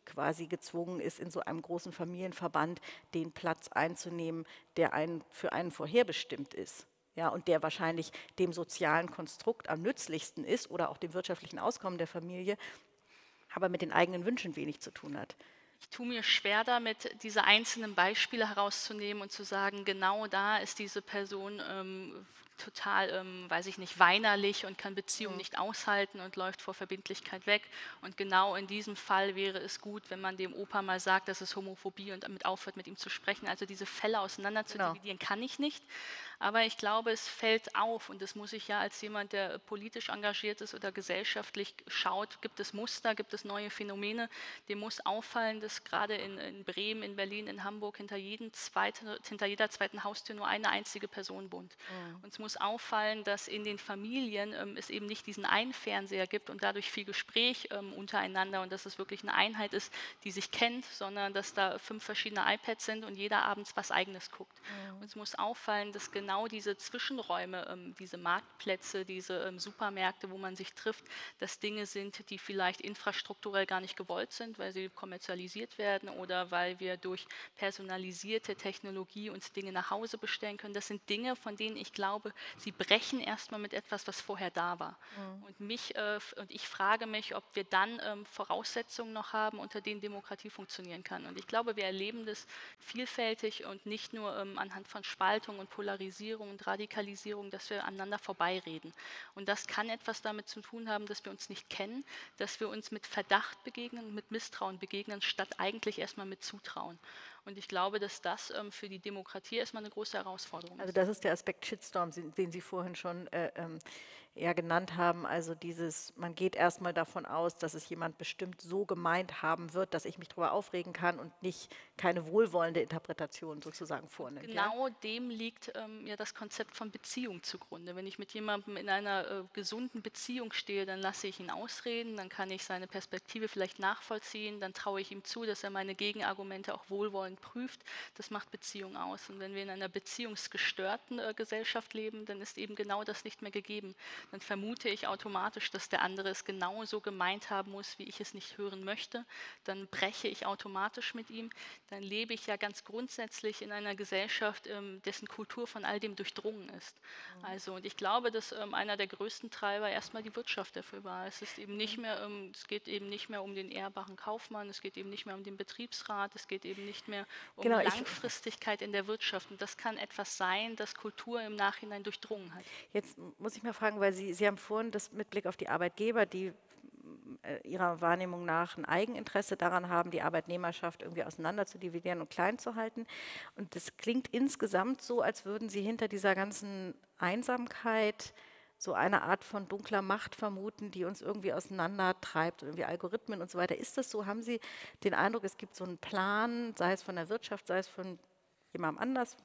quasi gezwungen ist, in so einem großen Familienverband den Platz einzunehmen, der einen, für einen vorherbestimmt ist. Ja, und der wahrscheinlich dem sozialen Konstrukt am nützlichsten ist oder auch dem wirtschaftlichen Auskommen der Familie, aber mit den eigenen Wünschen wenig zu tun hat. Ich tue mir schwer damit, diese einzelnen Beispiele herauszunehmen und zu sagen, genau da ist diese Person ähm, total, ähm, weiß ich nicht, weinerlich und kann Beziehungen Mhm. nicht aushalten und läuft vor Verbindlichkeit weg. Und genau in diesem Fall wäre es gut, wenn man dem Opa mal sagt, das ist Homophobie und damit aufhört, mit ihm zu sprechen. Also diese Fälle auseinander zu Genau. dividieren, kann ich nicht. Aber ich glaube, es fällt auf, und das muss ich ja als jemand, der politisch engagiert ist oder gesellschaftlich schaut, gibt es Muster, gibt es neue Phänomene. Dem muss auffallen, dass gerade in, in Bremen, in Berlin, in Hamburg hinter, jeden zweite, hinter jeder zweiten Haustür nur eine einzige Person wohnt. Mhm. Und es muss auffallen, dass in den Familien ähm, es eben nicht diesen einen Fernseher gibt und dadurch viel Gespräch ähm, untereinander und dass es wirklich eine Einheit ist, die sich kennt, sondern dass da fünf verschiedene iPads sind und jeder abends was Eigenes guckt. Mhm. Und es muss auffallen, dass genau diese Zwischenräume, ähm, diese Marktplätze, diese ähm, Supermärkte, wo man sich trifft, dass Dinge sind, die vielleicht infrastrukturell gar nicht gewollt sind, weil sie kommerzialisiert werden oder weil wir durch personalisierte Technologie uns Dinge nach Hause bestellen können. Das sind Dinge, von denen ich glaube, sie brechen erstmal mit etwas, was vorher da war. Mhm. Und, mich, äh, und ich frage mich, ob wir dann ähm, Voraussetzungen noch haben, unter denen Demokratie funktionieren kann. Und ich glaube, wir erleben das vielfältig und nicht nur ähm, anhand von Spaltung und Polarisierung und Radikalisierung, dass wir aneinander vorbeireden. Und das kann etwas damit zu tun haben, dass wir uns nicht kennen, dass wir uns mit Verdacht begegnen, mit Misstrauen begegnen, statt eigentlich erstmal mit Zutrauen. Und ich glaube, dass das ähm, für die Demokratie erstmal eine große Herausforderung Also ist. das ist der Aspekt Shitstorm, den Sie vorhin schon äh, ähm, eher genannt haben. Also dieses, man geht erstmal davon aus, dass es jemand bestimmt so gemeint haben wird, dass ich mich darüber aufregen kann und nicht keine wohlwollende Interpretation sozusagen vornimmt. Genau Ja? dem liegt ähm, ja das Konzept von Beziehung zugrunde. Wenn ich mit jemandem in einer äh, gesunden Beziehung stehe, dann lasse ich ihn ausreden, dann kann ich seine Perspektive vielleicht nachvollziehen, dann traue ich ihm zu, dass er meine Gegenargumente auch wohlwollend prüft. Das macht Beziehung aus. Und wenn wir in einer beziehungsgestörten äh, Gesellschaft leben, dann ist eben genau das nicht mehr gegeben. Dann vermute ich automatisch, dass der andere es genauso gemeint haben muss, wie ich es nicht hören möchte. Dann breche ich automatisch mit ihm. Dann lebe ich ja ganz grundsätzlich in einer Gesellschaft, ähm, dessen Kultur von all dem durchdrungen ist. Mhm. Also, und ich glaube, dass ähm, einer der größten Treiber erstmal die Wirtschaft dafür war. Es ist eben nicht mehr, ähm, es geht eben nicht mehr um den ehrbaren Kaufmann, es geht eben nicht mehr um den Betriebsrat, es geht eben nicht mehr um Genau, ich- Langfristigkeit in der Wirtschaft. Und das kann etwas sein, das Kultur im Nachhinein durchdrungen hat. Jetzt muss ich mal fragen, weil Sie, Sie haben vorhin das mit Blick auf die Arbeitgeber, die äh, Ihrer Wahrnehmung nach ein Eigeninteresse daran haben, die Arbeitnehmerschaft irgendwie auseinander zu dividieren und klein zu halten. Und das klingt insgesamt so, als würden Sie hinter dieser ganzen Einsamkeit so eine Art von dunkler Macht vermuten, die uns irgendwie auseinandertreibt, irgendwie Algorithmen und so weiter. Ist das so? Haben Sie den Eindruck, es gibt so einen Plan, sei es von der Wirtschaft, sei es von jemandem anders,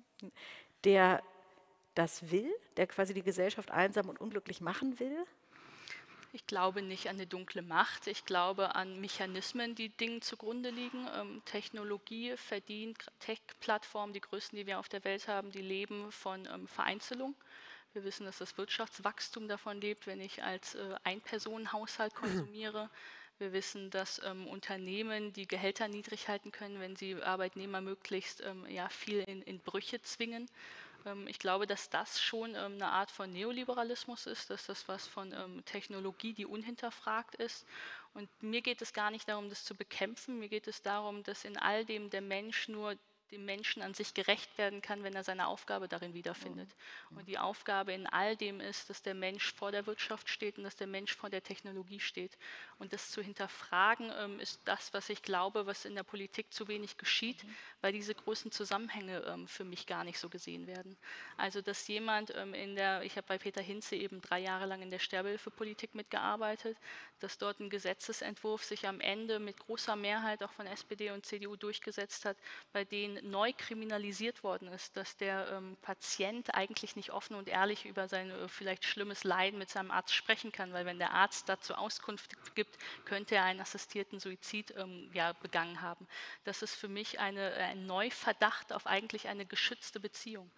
der das will, der quasi die Gesellschaft einsam und unglücklich machen will? Ich glaube nicht an eine dunkle Macht. Ich glaube an Mechanismen, die Dingen zugrunde liegen. Ähm, Technologie verdient, Tech-Plattformen, die größten, die wir auf der Welt haben, die leben von ähm, Vereinzelung. Wir wissen, dass das Wirtschaftswachstum davon lebt, wenn ich als äh, Ein-Personen-Haushalt konsumiere. Wir wissen, dass ähm, Unternehmen die Gehälter niedrig halten können, wenn sie Arbeitnehmer möglichst ähm, ja, viel in, in Brüche zwingen. Ähm, ich glaube, dass das schon ähm, eine Art von Neoliberalismus ist, dass das was von ähm, Technologie, die unhinterfragt ist. Und mir geht es gar nicht darum, das zu bekämpfen. Mir geht es darum, dass in all dem der Mensch nur dem Menschen an sich gerecht werden kann, wenn er seine Aufgabe darin wiederfindet. Mhm. Und die Aufgabe in all dem ist, dass der Mensch vor der Wirtschaft steht und dass der Mensch vor der Technologie steht. Und das zu hinterfragen ähm, ist das, was ich glaube, was in der Politik zu wenig geschieht, mhm. weil diese großen Zusammenhänge ähm, für mich gar nicht so gesehen werden. Also dass jemand ähm, in der, ich habe bei Peter Hinze eben drei Jahre lang in der Sterbehilfepolitik mitgearbeitet, dass dort ein Gesetzesentwurf sich am Ende mit großer Mehrheit auch von S P D und C D U durchgesetzt hat, bei denen neu kriminalisiert worden ist, dass der ähm, Patient eigentlich nicht offen und ehrlich über sein äh, vielleicht schlimmes Leiden mit seinem Arzt sprechen kann, weil wenn der Arzt dazu Auskunft gibt, könnte er einen assistierten Suizid ähm, ja, begangen haben. Das ist für mich eine, ein Neuverdacht auf eigentlich eine geschützte Beziehung.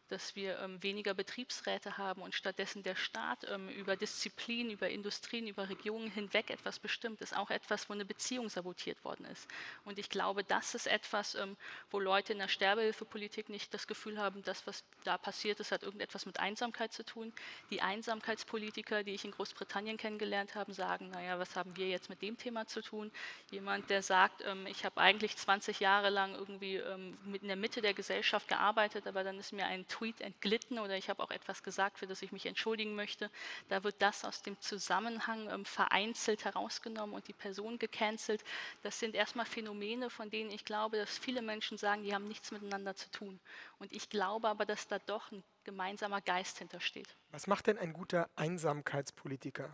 dass wir ähm, weniger Betriebsräte haben und stattdessen der Staat ähm, über Disziplin, über Industrien, über Regionen hinweg etwas bestimmt, ist auch etwas, wo eine Beziehung sabotiert worden ist. Und ich glaube, das ist etwas, ähm, wo Leute in der Sterbehilfepolitik nicht das Gefühl haben, das, was da passiert ist, hat irgendetwas mit Einsamkeit zu tun. Die Einsamkeitspolitiker, die ich in Großbritannien kennengelernt habe, sagen, naja, was haben wir jetzt mit dem Thema zu tun? Jemand, der sagt, ähm, ich habe eigentlich zwanzig Jahre lang irgendwie ähm, mit in der Mitte der Gesellschaft gearbeitet, aber dann ist mir ein Tweet entglitten oder ich habe auch etwas gesagt, für das ich mich entschuldigen möchte. Da wird das aus dem Zusammenhang ähm, vereinzelt herausgenommen und die Person gecancelt. Das sind erstmal Phänomene, von denen ich glaube, dass viele Menschen sagen, die haben nichts miteinander zu tun. Und ich glaube aber, dass da doch ein gemeinsamer Geist hintersteht. Was macht denn ein guter Einsamkeitspolitiker?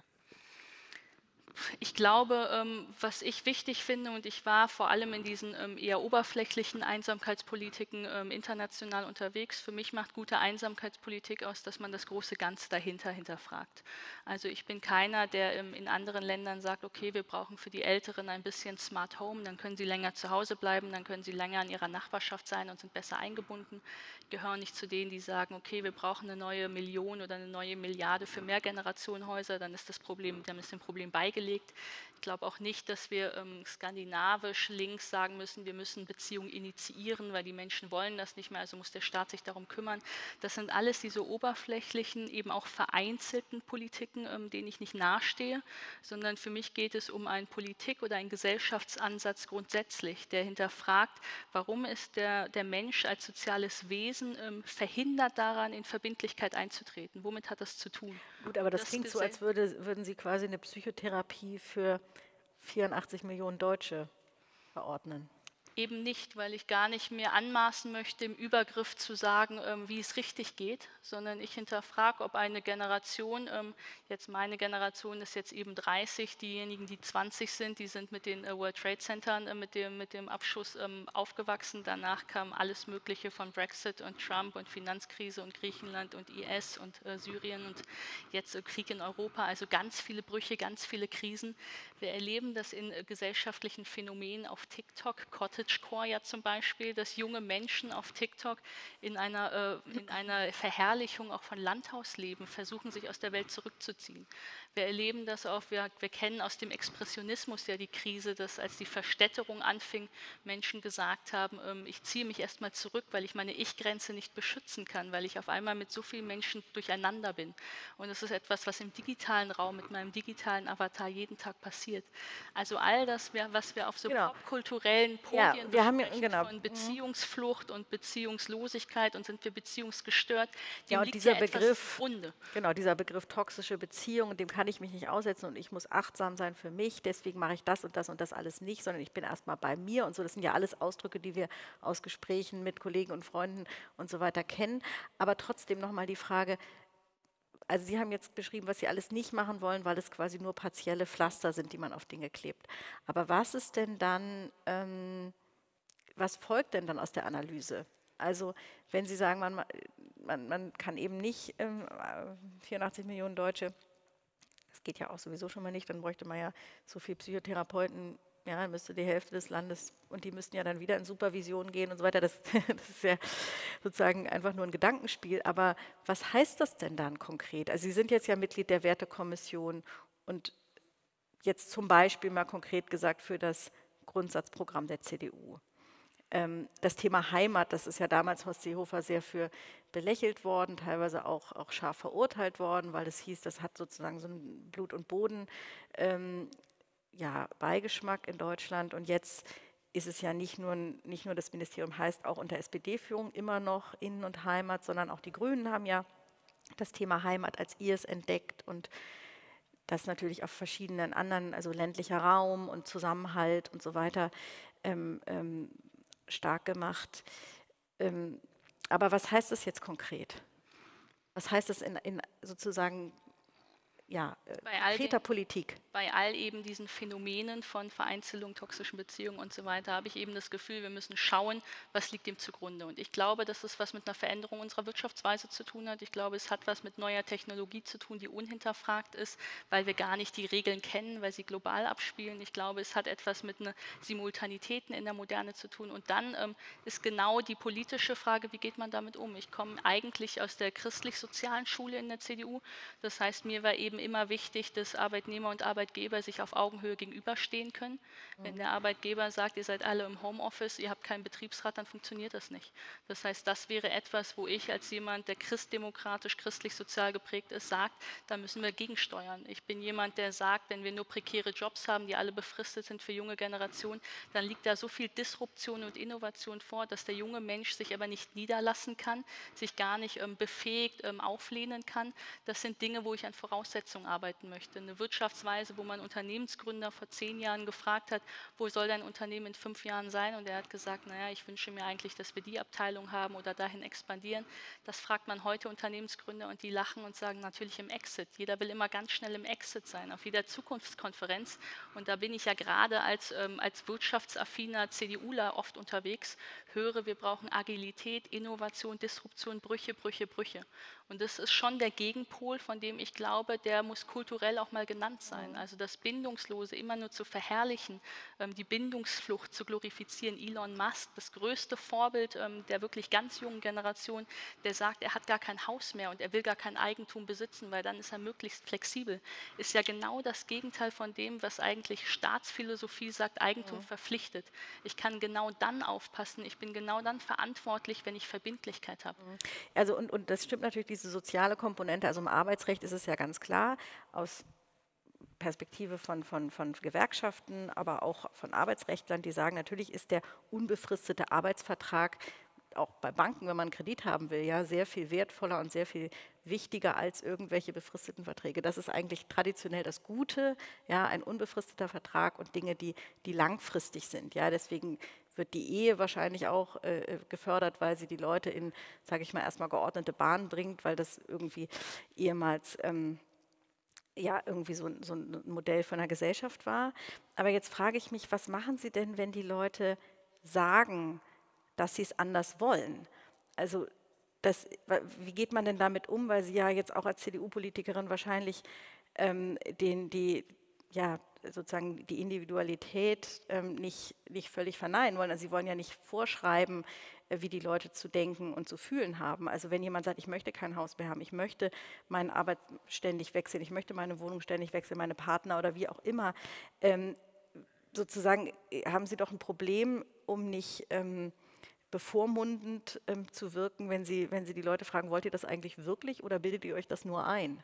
Ich glaube, ähm, was ich wichtig finde, und ich war vor allem in diesen ähm, eher oberflächlichen Einsamkeitspolitiken ähm, international unterwegs, für mich macht gute Einsamkeitspolitik aus, dass man das große Ganze dahinter hinterfragt. Also ich bin keiner, der ähm, in anderen Ländern sagt, okay, wir brauchen für die Älteren ein bisschen Smart Home, dann können sie länger zu Hause bleiben, dann können sie länger in ihrer Nachbarschaft sein und sind besser eingebunden. Ich gehöre nicht zu denen, die sagen, okay, wir brauchen eine neue Million oder eine neue Milliarde für Mehrgenerationenhäuser, dann ist das Problem, dann ist dem Problem beigelegt. Ich glaube auch nicht, dass wir ähm, skandinavisch links sagen müssen, wir müssen Beziehungen initiieren, weil die Menschen wollen das nicht mehr, also muss der Staat sich darum kümmern. Das sind alles diese oberflächlichen, eben auch vereinzelten Politiken, ähm, denen ich nicht nahestehe, sondern für mich geht es um einen Politik- oder einen Gesellschaftsansatz grundsätzlich, der hinterfragt, warum ist der, der Mensch als soziales Wesen ähm, verhindert daran, in Verbindlichkeit einzutreten. Womit hat das zu tun? Gut, aber das, Das klingt so, als würde, würden Sie quasi eine Psychotherapie für vierundachtzig Millionen Deutsche verordnen. Eben nicht, weil ich gar nicht mir anmaßen möchte, im Übergriff zu sagen, ähm, wie es richtig geht, sondern ich hinterfrage, ob eine Generation, ähm, jetzt meine Generation ist jetzt eben dreißig, diejenigen, die zwanzig sind, die sind mit den äh, World Trade Centern, äh, mit, dem, mit dem Abschuss ähm, aufgewachsen. Danach kam alles Mögliche von Brexit und Trump und Finanzkrise und Griechenland und I S und äh, Syrien und jetzt äh, Krieg in Europa. Also ganz viele Brüche, ganz viele Krisen. Wir erleben das in äh, gesellschaftlichen Phänomenen auf TikTok, Cottagecore ja zum Beispiel, dass junge Menschen auf TikTok in einer, äh, in einer Verherrlichung auch von Landhausleben versuchen, sich aus der Welt zurückzuziehen. Wir erleben das auch, wir, wir kennen aus dem Expressionismus ja die Krise, dass als die Verstädterung anfing, Menschen gesagt haben, ähm, ich ziehe mich erstmal zurück, weil ich meine Ich-Grenze nicht beschützen kann, weil ich auf einmal mit so vielen Menschen durcheinander bin. Und das ist etwas, was im digitalen Raum mit meinem digitalen Avatar jeden Tag passiert. Also all das, was wir auf so Genau. popkulturellen Podien Ja, wir haben ja- besprechen, genau. von Beziehungsflucht und Beziehungslosigkeit und sind wir beziehungsgestört, dem Ja, und liegt dieser ja etwas Begriff, zugrunde. genau, dieser Begriff toxische Beziehung, dem kann ich mich nicht aussetzen und ich muss achtsam sein für mich, deswegen mache ich das und das und das alles nicht, sondern ich bin erstmal bei mir und so. Das sind ja alles Ausdrücke, die wir aus Gesprächen mit Kollegen und Freunden und so weiter kennen. Aber trotzdem nochmal die Frage, also Sie haben jetzt beschrieben, was Sie alles nicht machen wollen, weil es quasi nur partielle Pflaster sind, die man auf Dinge klebt. Aber was ist denn dann, ähm, was folgt denn dann aus der Analyse? Also wenn Sie sagen, man, man, man kann eben nicht ähm, vierundachtzig Millionen Deutsche, das geht ja auch sowieso schon mal nicht, dann bräuchte man ja so viele Psychotherapeuten, ja, dann müsste die Hälfte des Landes und die müssten ja dann wieder in Supervision gehen und so weiter. Das, das ist ja sozusagen einfach nur ein Gedankenspiel. Aber was heißt das denn dann konkret? Also Sie sind jetzt ja Mitglied der Wertekommission und jetzt zum Beispiel mal konkret gesagt für das Grundsatzprogramm der C D U. Ähm, das Thema Heimat, das ist ja damals Horst Seehofer sehr für belächelt worden, teilweise auch, auch scharf verurteilt worden, weil es hieß, das hat sozusagen so einen Blut- und Boden. Ähm, ja, Beigeschmack in Deutschland und jetzt ist es ja nicht nur, nicht nur das Ministerium heißt auch unter S P D-Führung immer noch Innen- und Heimat, sondern auch die Grünen haben ja das Thema Heimat als ihres entdeckt und das natürlich auf verschiedenen anderen, also ländlicher Raum und Zusammenhalt und so weiter ähm, ähm, stark gemacht. Ähm, aber was heißt das jetzt konkret? Was heißt das in, in sozusagen ja, äh, Bei all den, Väterpolitik. bei all eben diesen Phänomenen von Vereinzelung, toxischen Beziehungen und so weiter, habe ich eben das Gefühl, wir müssen schauen, was liegt dem zugrunde. Und ich glaube, dass es was mit einer Veränderung unserer Wirtschaftsweise zu tun hat. Ich glaube, es hat was mit neuer Technologie zu tun, die unhinterfragt ist, weil wir gar nicht die Regeln kennen, weil sie global abspielen. Ich glaube, es hat etwas mit einer Simultanitäten in der Moderne zu tun. Und dann ähm, ist genau die politische Frage, wie geht man damit um? Ich komme eigentlich aus der christlich-sozialen Schule in der C D U. Das heißt, mir war eben immer wichtig, dass Arbeitnehmer und Arbeitgeber sich auf Augenhöhe gegenüberstehen können. Mhm. Wenn der Arbeitgeber sagt, ihr seid alle im Homeoffice, ihr habt keinen Betriebsrat, dann funktioniert das nicht. Das heißt, das wäre etwas, wo ich als jemand, der christdemokratisch, christlich-sozial geprägt ist, sagt, da müssen wir gegensteuern. Ich bin jemand, der sagt, wenn wir nur prekäre Jobs haben, die alle befristet sind für junge Generationen, dann liegt da so viel Disruption und Innovation vor, dass der junge Mensch sich aber nicht niederlassen kann, sich gar nicht ähm, befähigt, ähm, auflehnen kann. Das sind Dinge, wo ich an Voraussetzungen arbeiten möchte. Eine Wirtschaftsweise, wo man Unternehmensgründer vor zehn Jahren gefragt hat, wo soll dein Unternehmen in fünf Jahren sein? Und er hat gesagt, naja, ich wünsche mir eigentlich, dass wir die Abteilung haben oder dahin expandieren. Das fragt man heute Unternehmensgründer und die lachen und sagen, natürlich im Exit. Jeder will immer ganz schnell im Exit sein, auf jeder Zukunftskonferenz. Und da bin ich ja gerade als, ähm, als wirtschaftsaffiner CDUler oft unterwegs, höre, wir brauchen Agilität, Innovation, Disruption, Brüche, Brüche, Brüche. Und das ist schon der Gegenpol, von dem ich glaube, der muss kulturell auch mal genannt sein. Also das Bindungslose immer nur zu verherrlichen, ähm, die Bindungsflucht zu glorifizieren. Elon Musk, das größte Vorbild ähm, der wirklich ganz jungen Generation, der sagt, er hat gar kein Haus mehr und er will gar kein Eigentum besitzen, weil dann ist er möglichst flexibel. Ist ja genau das Gegenteil von dem, was eigentlich Staatsphilosophie sagt, Eigentum mhm. verpflichtet. Ich kann genau dann aufpassen, ich bin genau dann verantwortlich, wenn ich Verbindlichkeit habe. Also und, und das stimmt natürlich, diese soziale Komponente, also im Arbeitsrecht ist es ja ganz klar, aus Perspektive von, von, von Gewerkschaften, aber auch von Arbeitsrechtlern, die sagen, natürlich ist der unbefristete Arbeitsvertrag auch bei Banken, wenn man einen Kredit haben will, ja, sehr viel wertvoller und sehr viel wichtiger als irgendwelche befristeten Verträge. Das ist eigentlich traditionell das Gute, ja, ein unbefristeter Vertrag und Dinge, die, die langfristig sind. Ja, deswegen wird die Ehe wahrscheinlich auch äh, gefördert, weil sie die Leute in, sage ich mal, erstmal geordnete Bahnen bringt, weil das irgendwie ehemals ähm, ja, irgendwie so, so ein Modell von einer Gesellschaft war. Aber jetzt frage ich mich, was machen Sie denn, wenn die Leute sagen, dass sie es anders wollen? Also das, wie geht man denn damit um, weil Sie ja jetzt auch als C D U-Politikerin wahrscheinlich ähm, den, die, ja, sozusagen die Individualität ähm, nicht, nicht völlig verneinen wollen. Also Sie wollen ja nicht vorschreiben, äh, wie die Leute zu denken und zu fühlen haben. Also wenn jemand sagt, ich möchte kein Haus mehr haben, ich möchte meine Arbeit ständig wechseln, ich möchte meine Wohnung ständig wechseln, meine Partner oder wie auch immer, ähm, sozusagen haben Sie doch ein Problem, um nicht ähm, bevormundend ähm, zu wirken, wenn Sie, wenn Sie die Leute fragen, wollt ihr das eigentlich wirklich oder bildet ihr euch das nur ein?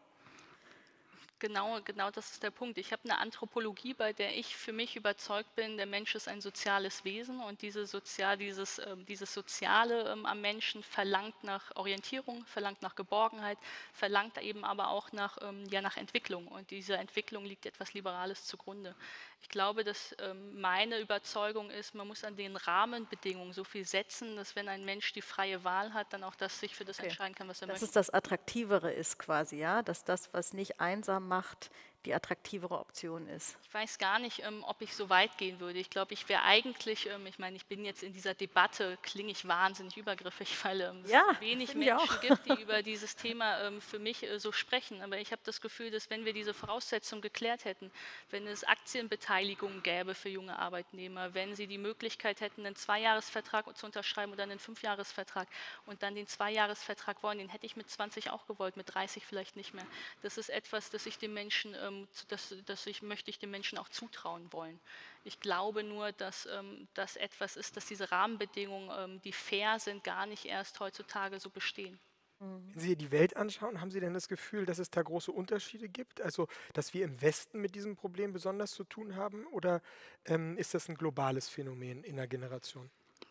Genau, genau das ist der Punkt. Ich habe eine Anthropologie, bei der ich für mich überzeugt bin, der Mensch ist ein soziales Wesen und diese Sozial, dieses, äh, dieses Soziale ähm, am Menschen verlangt nach Orientierung, verlangt nach Geborgenheit, verlangt eben aber auch nach, ähm, ja, nach Entwicklung. Und dieser Entwicklung liegt etwas Liberales zugrunde. Ich glaube, dass ähm, meine Überzeugung ist, man muss an den Rahmenbedingungen so viel setzen, dass wenn ein Mensch die freie Wahl hat, dann auch das sich für das okay. entscheiden kann, was er dass möchte. Dass es das Attraktivere ist quasi, ja? Dass das, was nicht einsam macht, die attraktivere Option ist. Ich weiß gar nicht, ähm, ob ich so weit gehen würde. Ich glaube, ich wäre eigentlich, ähm, ich meine, ich bin jetzt in dieser Debatte, klinge ich wahnsinnig übergriffig, weil ähm, es ja, wenig Menschen gibt, die über dieses Thema ähm, für mich äh, so sprechen. Aber ich habe das Gefühl, dass wenn wir diese Voraussetzungen geklärt hätten, wenn es Aktienbeteiligungen gäbe für junge Arbeitnehmer, wenn sie die Möglichkeit hätten, einen Zweijahresvertrag zu unterschreiben oder einen Fünfjahresvertrag und dann den Zweijahresvertrag wollen, den hätte ich mit zwanzig auch gewollt, mit dreißig vielleicht nicht mehr. Das ist etwas, das ich den Menschen ähm, Das, das ich, möchte ich den Menschen auch zutrauen wollen. Ich glaube nur, dass ähm, das etwas ist, dass diese Rahmenbedingungen, ähm, die fair sind, gar nicht erst heutzutage so bestehen. Wenn Sie die Welt anschauen, haben Sie denn das Gefühl, dass es da große Unterschiede gibt? Also, dass wir im Westen mit diesem Problem besonders zu tun haben? Oder ähm, ist das ein globales Phänomen in der Generation?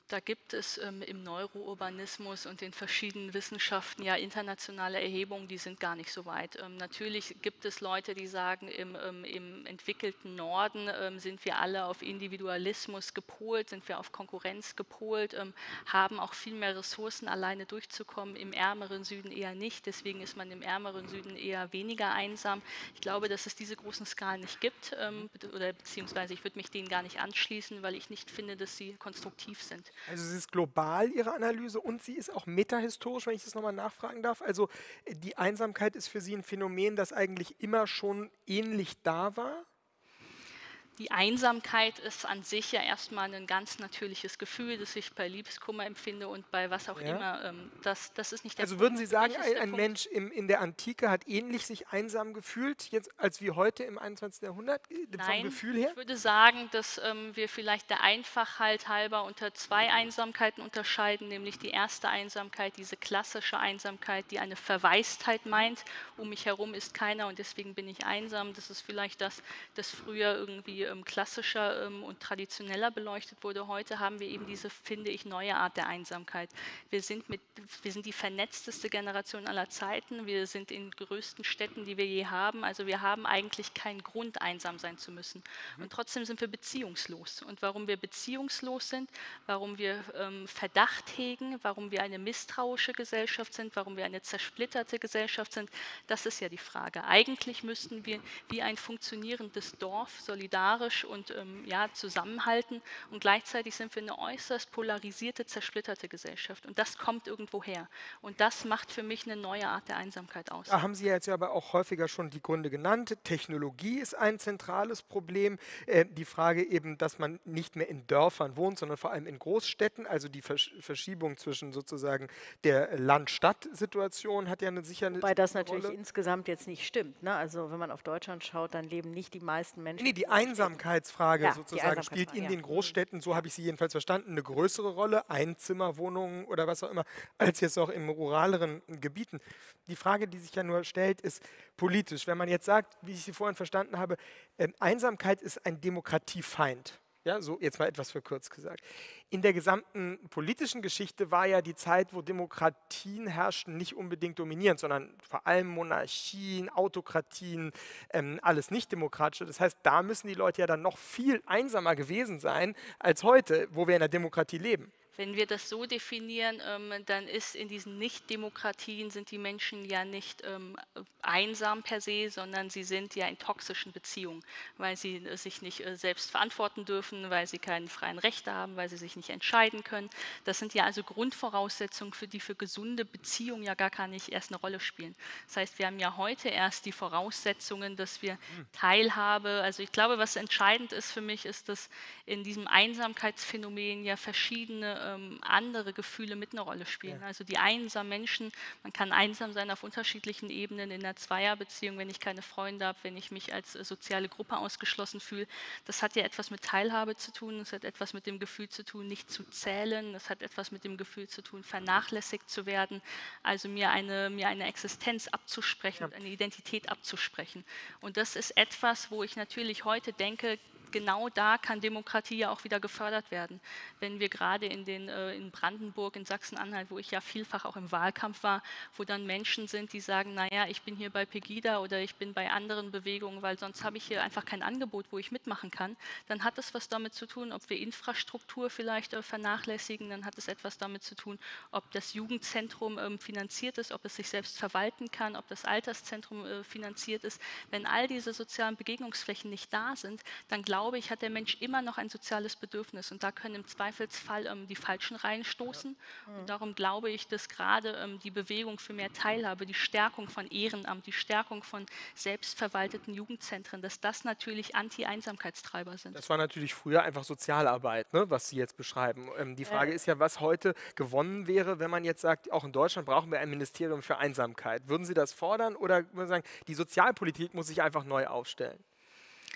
Da gibt es ähm, im Neurourbanismus und in verschiedenen Wissenschaften ja internationale Erhebungen, die sind gar nicht so weit. Ähm, natürlich gibt es Leute, die sagen, im, ähm, im entwickelten Norden ähm, sind wir alle auf Individualismus gepolt, sind wir auf Konkurrenz gepolt, ähm, haben auch viel mehr Ressourcen, alleine durchzukommen, im ärmeren Süden eher nicht. Deswegen ist man im ärmeren Süden eher weniger einsam. Ich glaube, dass es diese großen Skalen nicht gibt, ähm, oder beziehungsweise ich würde mich denen gar nicht anschließen, weil ich nicht finde, dass sie konstruktiv sind. Also sie ist global, Ihre Analyse, und sie ist auch metahistorisch, wenn ich das nochmal nachfragen darf. Also äh, die Einsamkeit ist für Sie ein Phänomen, das eigentlich immer schon ähnlich da war? Die Einsamkeit ist an sich ja erstmal ein ganz natürliches Gefühl, das ich bei Liebeskummer empfinde und bei was auch Ja. immer. Ähm, das, das ist nicht der Also würden Punkt. Sie Für sagen, mich ist ein, der ein Punkt, Mensch im, in der Antike hat ähnlich sich einsam gefühlt, jetzt als wie heute im einundzwanzigsten Jahrhundert, äh, vom Nein, Gefühl her? ich würde sagen, dass ähm, wir vielleicht der Einfachheit halber unter zwei Einsamkeiten unterscheiden, nämlich die erste Einsamkeit, diese klassische Einsamkeit, die eine Verwaistheit meint, um mich herum ist keiner und deswegen bin ich einsam. Das ist vielleicht das, das früher irgendwie ähm, klassischer ähm, und traditioneller beleuchtet wurde. Heute haben wir eben diese, finde ich, neue Art der Einsamkeit. Wir sind, mit, wir sind die vernetzteste Generation aller Zeiten, wir sind in größten Städten, die wir je haben, also wir haben eigentlich keinen Grund, einsam sein zu müssen. Und trotzdem sind wir beziehungslos. Und warum wir beziehungslos sind, warum wir ähm, Verdacht hegen, warum wir eine misstrauische Gesellschaft sind, warum wir eine zersplitterte Gesellschaft sind, das ist ja die Frage. Eigentlich müssten wir wie ein funktionierendes Dorf solidarisch und ähm, ja, zusammenhalten und gleichzeitig sind wir eine äußerst polarisierte, zersplitterte Gesellschaft. Und das kommt irgendwo her. Und das macht für mich eine neue Art der Einsamkeit aus. Da haben Sie ja jetzt aber auch häufiger schon die Gründe genannt. Technologie ist ein zentrales Problem. Äh, die Frage eben, dass man nicht mehr in Dörfern wohnt, sondern vor allem in Großstädten. Also die Versch Verschiebung zwischen sozusagen der Land-Stadt-Situation hat ja eine sicher Wobei das eine natürlich Rolle. insgesamt jetzt nicht stimmt. Ne? Also wenn man auf Deutschland schaut, dann leben nicht die meisten Menschen. Nee, die in Großstädten. Einsamkeitsfrage Ja, die sozusagen spielt in Einsamkeitsfrage, den ja. Großstädten, so habe ich sie jedenfalls verstanden, eine größere Rolle, Einzimmerwohnungen oder was auch immer, als jetzt auch in ruraleren Gebieten. Die Frage, die sich ja nur stellt, ist politisch. Wenn man jetzt sagt, wie ich sie vorhin verstanden habe, ähm, Einsamkeit ist ein Demokratiefeind. Ja, so jetzt mal etwas verkürzt gesagt. In der gesamten politischen Geschichte war ja die Zeit, wo Demokratien herrschten, nicht unbedingt dominierend, sondern vor allem Monarchien, Autokratien, ähm, alles nicht-demokratische. Das heißt, da müssen die Leute ja dann noch viel einsamer gewesen sein als heute, wo wir in der Demokratie leben. Wenn wir das so definieren, ähm, dann ist in diesen Nicht-Demokratien sind die Menschen ja nicht ähm, einsam per se, sondern sie sind ja in toxischen Beziehungen, weil sie äh, sich nicht äh, selbst verantworten dürfen, weil sie keine freien Rechte haben, weil sie sich nicht entscheiden können. Das sind ja also Grundvoraussetzungen, für die für gesunde Beziehungen ja gar nicht erst eine Rolle spielen. Das heißt, wir haben ja heute erst die Voraussetzungen, dass wir Teilhabe, also ich glaube, was entscheidend ist für mich, ist, dass in diesem Einsamkeitsphänomen ja verschiedene ähm, andere Gefühle mit eine Rolle spielen. Ja. Also die einsamen Menschen, man kann einsam sein auf unterschiedlichen Ebenen in einer Zweierbeziehung, wenn ich keine Freunde habe, wenn ich mich als äh, soziale Gruppe ausgeschlossen fühle. Das hat ja etwas mit Teilhabe zu tun, das hat etwas mit dem Gefühl zu tun, nicht zu zählen, das hat etwas mit dem Gefühl zu tun, vernachlässigt zu werden, also mir eine, mir eine Existenz abzusprechen, ja. eine Identität abzusprechen. Und das ist etwas, wo ich natürlich heute denke, genau da kann Demokratie ja auch wieder gefördert werden. Wenn wir gerade in, den, äh, in Brandenburg, in Sachsen-Anhalt, wo ich ja vielfach auch im Wahlkampf war, wo dann Menschen sind, die sagen, naja, ich bin hier bei Pegida oder ich bin bei anderen Bewegungen, weil sonst habe ich hier einfach kein Angebot, wo ich mitmachen kann, dann hat es was damit zu tun, ob wir Infrastruktur vielleicht äh, vernachlässigen, dann hat es etwas damit zu tun, ob das Jugendzentrum ähm, finanziert ist, ob es sich selbst verwalten kann, ob das Alterszentrum äh, finanziert ist. Wenn all diese sozialen Begegnungsflächen nicht da sind, dann glaube glaube ich, hat der Mensch immer noch ein soziales Bedürfnis und da können im Zweifelsfall ähm, die Falschen reinstoßen. Ja. Und darum glaube ich, dass gerade ähm, die Bewegung für mehr Teilhabe, die Stärkung von Ehrenamt, die Stärkung von selbstverwalteten Jugendzentren, dass das natürlich Anti-Einsamkeitstreiber sind. Das war natürlich früher einfach Sozialarbeit, ne, was Sie jetzt beschreiben. Ähm, die Frage äh. ist ja, was heute gewonnen wäre, wenn man jetzt sagt, auch in Deutschland brauchen wir ein Ministerium für Einsamkeit. Würden Sie das fordern oder würden Sie sagen, die Sozialpolitik muss sich einfach neu aufstellen?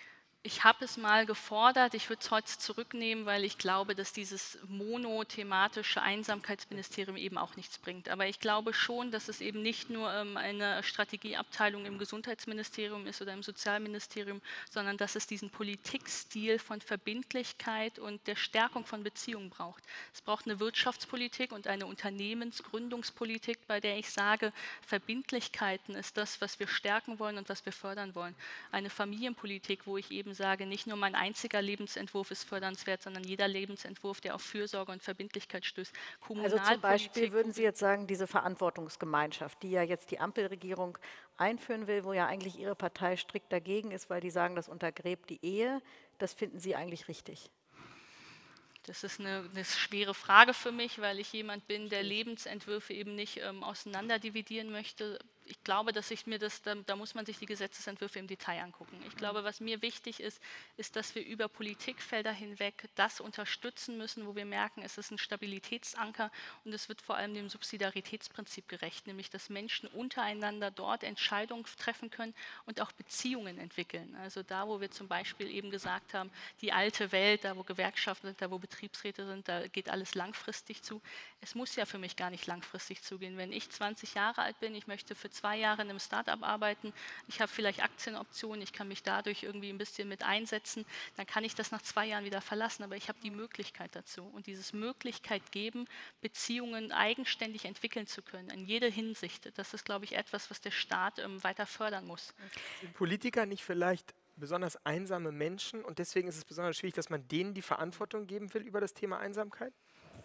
Ich habe es mal gefordert, ich würde es heute zurücknehmen, weil ich glaube, dass dieses monothematische Einsamkeitsministerium eben auch nichts bringt. Aber ich glaube schon, dass es eben nicht nur ähm, eine Strategieabteilung im Gesundheitsministerium ist oder im Sozialministerium, sondern dass es diesen Politikstil von Verbindlichkeit und der Stärkung von Beziehungen braucht. Es braucht eine Wirtschaftspolitik und eine Unternehmensgründungspolitik, bei der ich sage, Verbindlichkeiten ist das, was wir stärken wollen und was wir fördern wollen. Eine Familienpolitik, wo ich eben sage, nicht nur mein einziger Lebensentwurf ist fördernswert, sondern jeder Lebensentwurf, der auf Fürsorge und Verbindlichkeit stößt. Also zum Beispiel würden Sie jetzt sagen, diese Verantwortungsgemeinschaft, die ja jetzt die Ampelregierung einführen will, wo ja eigentlich Ihre Partei strikt dagegen ist, weil die sagen, das untergräbt die Ehe, das finden Sie eigentlich richtig? Das ist eine, eine schwere Frage für mich, weil ich jemand bin, der Lebensentwürfe eben nicht ähm, auseinanderdividieren möchte. Ich glaube, dass ich mir das, da, da muss man sich die Gesetzesentwürfe im Detail angucken. Ich glaube, was mir wichtig ist, ist, dass wir über Politikfelder hinweg das unterstützen müssen, wo wir merken, es ist ein Stabilitätsanker und es wird vor allem dem Subsidiaritätsprinzip gerecht, nämlich dass Menschen untereinander dort Entscheidungen treffen können und auch Beziehungen entwickeln. Also da, wo wir zum Beispiel eben gesagt haben, die alte Welt, da wo Gewerkschaften sind, da wo Betriebsräte sind, da geht alles langfristig zu. Es muss ja für mich gar nicht langfristig zugehen. Wenn ich zwanzig Jahre alt bin, ich möchte für zwei Jahre in einem Start-up arbeiten, ich habe vielleicht Aktienoptionen, ich kann mich dadurch irgendwie ein bisschen mit einsetzen, dann kann ich das nach zwei Jahren wieder verlassen, aber ich habe die Möglichkeit dazu. Und dieses Möglichkeit geben, Beziehungen eigenständig entwickeln zu können, in jeder Hinsicht, das ist, glaube ich, etwas, was der Staat ähm, weiter fördern muss. Sind Politiker nicht vielleicht besonders einsame Menschen und deswegen ist es besonders schwierig, dass man denen die Verantwortung geben will über das Thema Einsamkeit?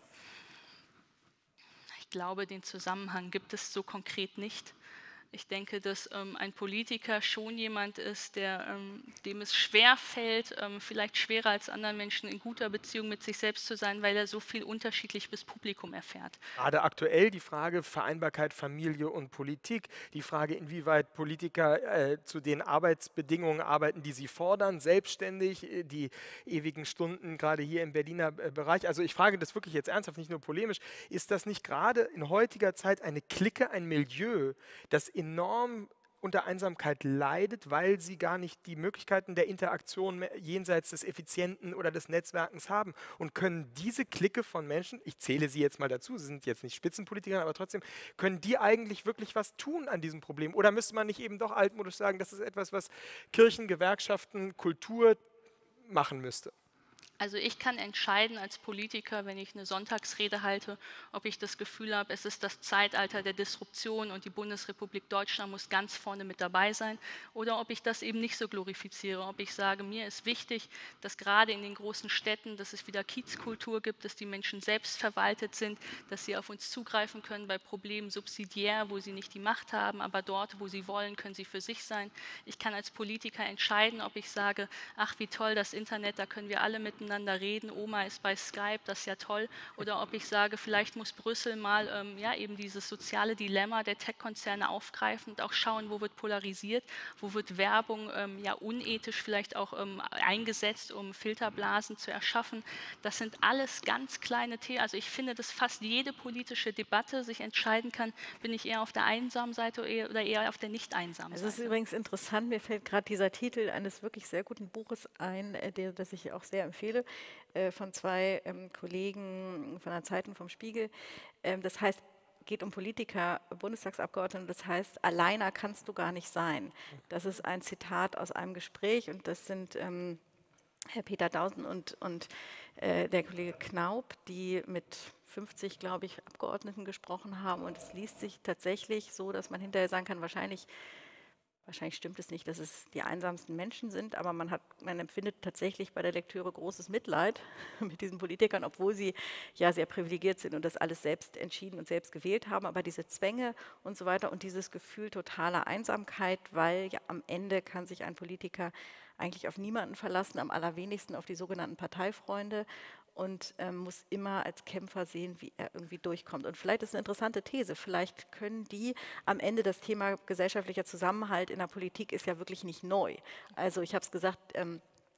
Ich glaube, den Zusammenhang gibt es so konkret nicht. Ich denke, dass ähm, ein Politiker schon jemand ist, der, ähm, dem es schwer fällt, ähm, vielleicht schwerer als anderen Menschen in guter Beziehung mit sich selbst zu sein, weil er so viel unterschiedlich bis Publikum erfährt. Gerade aktuell die Frage Vereinbarkeit Familie und Politik, die Frage, inwieweit Politiker äh, zu den Arbeitsbedingungen arbeiten, die sie fordern, selbstständig, äh, die ewigen Stunden, gerade hier im Berliner äh, Bereich. Also ich frage das wirklich jetzt ernsthaft, nicht nur polemisch, ist das nicht gerade in heutiger Zeit eine Clique, ein Milieu, das enorm unter Einsamkeit leidet, weil sie gar nicht die Möglichkeiten der Interaktion mehr jenseits des Effizienten oder des Netzwerkens haben und können diese Clique von Menschen, ich zähle sie jetzt mal dazu, sie sind jetzt nicht Spitzenpolitiker, aber trotzdem, können die eigentlich wirklich was tun an diesem Problem? Oder müsste man nicht eben doch altmodisch sagen, das ist etwas, was Kirchen, Gewerkschaften, Kultur machen müsste? Also ich kann entscheiden als Politiker, wenn ich eine Sonntagsrede halte, ob ich das Gefühl habe, es ist das Zeitalter der Disruption und die Bundesrepublik Deutschland muss ganz vorne mit dabei sein, oder ob ich das eben nicht so glorifiziere, ob ich sage, mir ist wichtig, dass gerade in den großen Städten, dass es wieder Kiezkultur gibt, dass die Menschen selbst verwaltet sind, dass sie auf uns zugreifen können bei Problemen subsidiär, wo sie nicht die Macht haben, aber dort, wo sie wollen, können sie für sich sein. Ich kann als Politiker entscheiden, ob ich sage, ach wie toll das Internet, da können wir alle miteinander reden, Oma ist bei Skype, das ist ja toll, oder ob ich sage, vielleicht muss Brüssel mal ähm, ja, eben dieses soziale Dilemma der Tech-Konzerne aufgreifen und auch schauen, wo wird polarisiert, wo wird Werbung ähm, ja unethisch vielleicht auch ähm, eingesetzt, um Filterblasen zu erschaffen. Das sind alles ganz kleine Themen, also ich finde, dass fast jede politische Debatte sich entscheiden kann, bin ich eher auf der einsamen Seite oder eher auf der nicht einsamen Seite. Es ist übrigens interessant, mir fällt gerade dieser Titel eines wirklich sehr guten Buches ein, äh, der, das ich auch sehr empfehle, äh, von zwei ähm, Kollegen von der Zeitung vom Spiegel. Ähm, das heißt, geht um Politiker, Bundestagsabgeordnete, das heißt, alleiner kannst du gar nicht sein. Das ist ein Zitat aus einem Gespräch und das sind ähm, Herr Peter Dausen und, und äh, der Kollege Knaub, die mit fünfzig, glaube ich, Abgeordneten gesprochen haben und es liest sich tatsächlich so, dass man hinterher sagen kann, wahrscheinlich Wahrscheinlich stimmt es nicht, dass es die einsamsten Menschen sind, aber man, hat, man empfindet tatsächlich bei der Lektüre großes Mitleid mit diesen Politikern, obwohl sie ja sehr privilegiert sind und das alles selbst entschieden und selbst gewählt haben. Aber diese Zwänge und so weiter und dieses Gefühl totaler Einsamkeit, weil ja am Ende kann sich ein Politiker eigentlich auf niemanden verlassen, am allerwenigsten auf die sogenannten Parteifreunde und ähm, muss immer als Kämpfer sehen, wie er irgendwie durchkommt. Und vielleicht ist eine interessante These, vielleicht können die am Ende, das Thema gesellschaftlicher Zusammenhalt in der Politik ist ja wirklich nicht neu. Also ich habe es gesagt, ähm,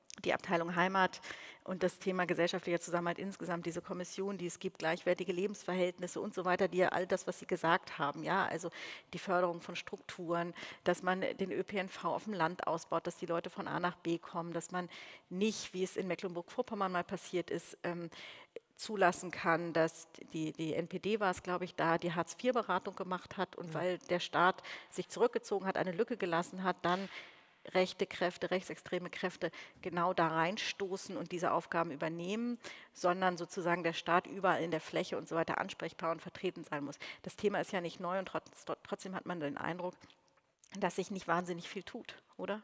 die Abteilung Heimat und das Thema gesellschaftlicher Zusammenhalt insgesamt, diese Kommission, die es gibt, gleichwertige Lebensverhältnisse und so weiter, die ja all das, was Sie gesagt haben, ja, also die Förderung von Strukturen, dass man den Ö P N V auf dem Land ausbaut, dass die Leute von A nach B kommen, dass man nicht, wie es in Mecklenburg-Vorpommern mal passiert ist, ähm, zulassen kann, dass die, die N P D war es, glaube ich, da die Hartz vier Beratung gemacht hat und ja. weil der Staat sich zurückgezogen hat, eine Lücke gelassen hat, dann rechte Kräfte, rechtsextreme Kräfte genau da reinstoßen und diese Aufgaben übernehmen, sondern sozusagen der Staat überall in der Fläche und so weiter ansprechbar und vertreten sein muss. Das Thema ist ja nicht neu und trotz, trotzdem hat man den Eindruck, dass sich nicht wahnsinnig viel tut, oder?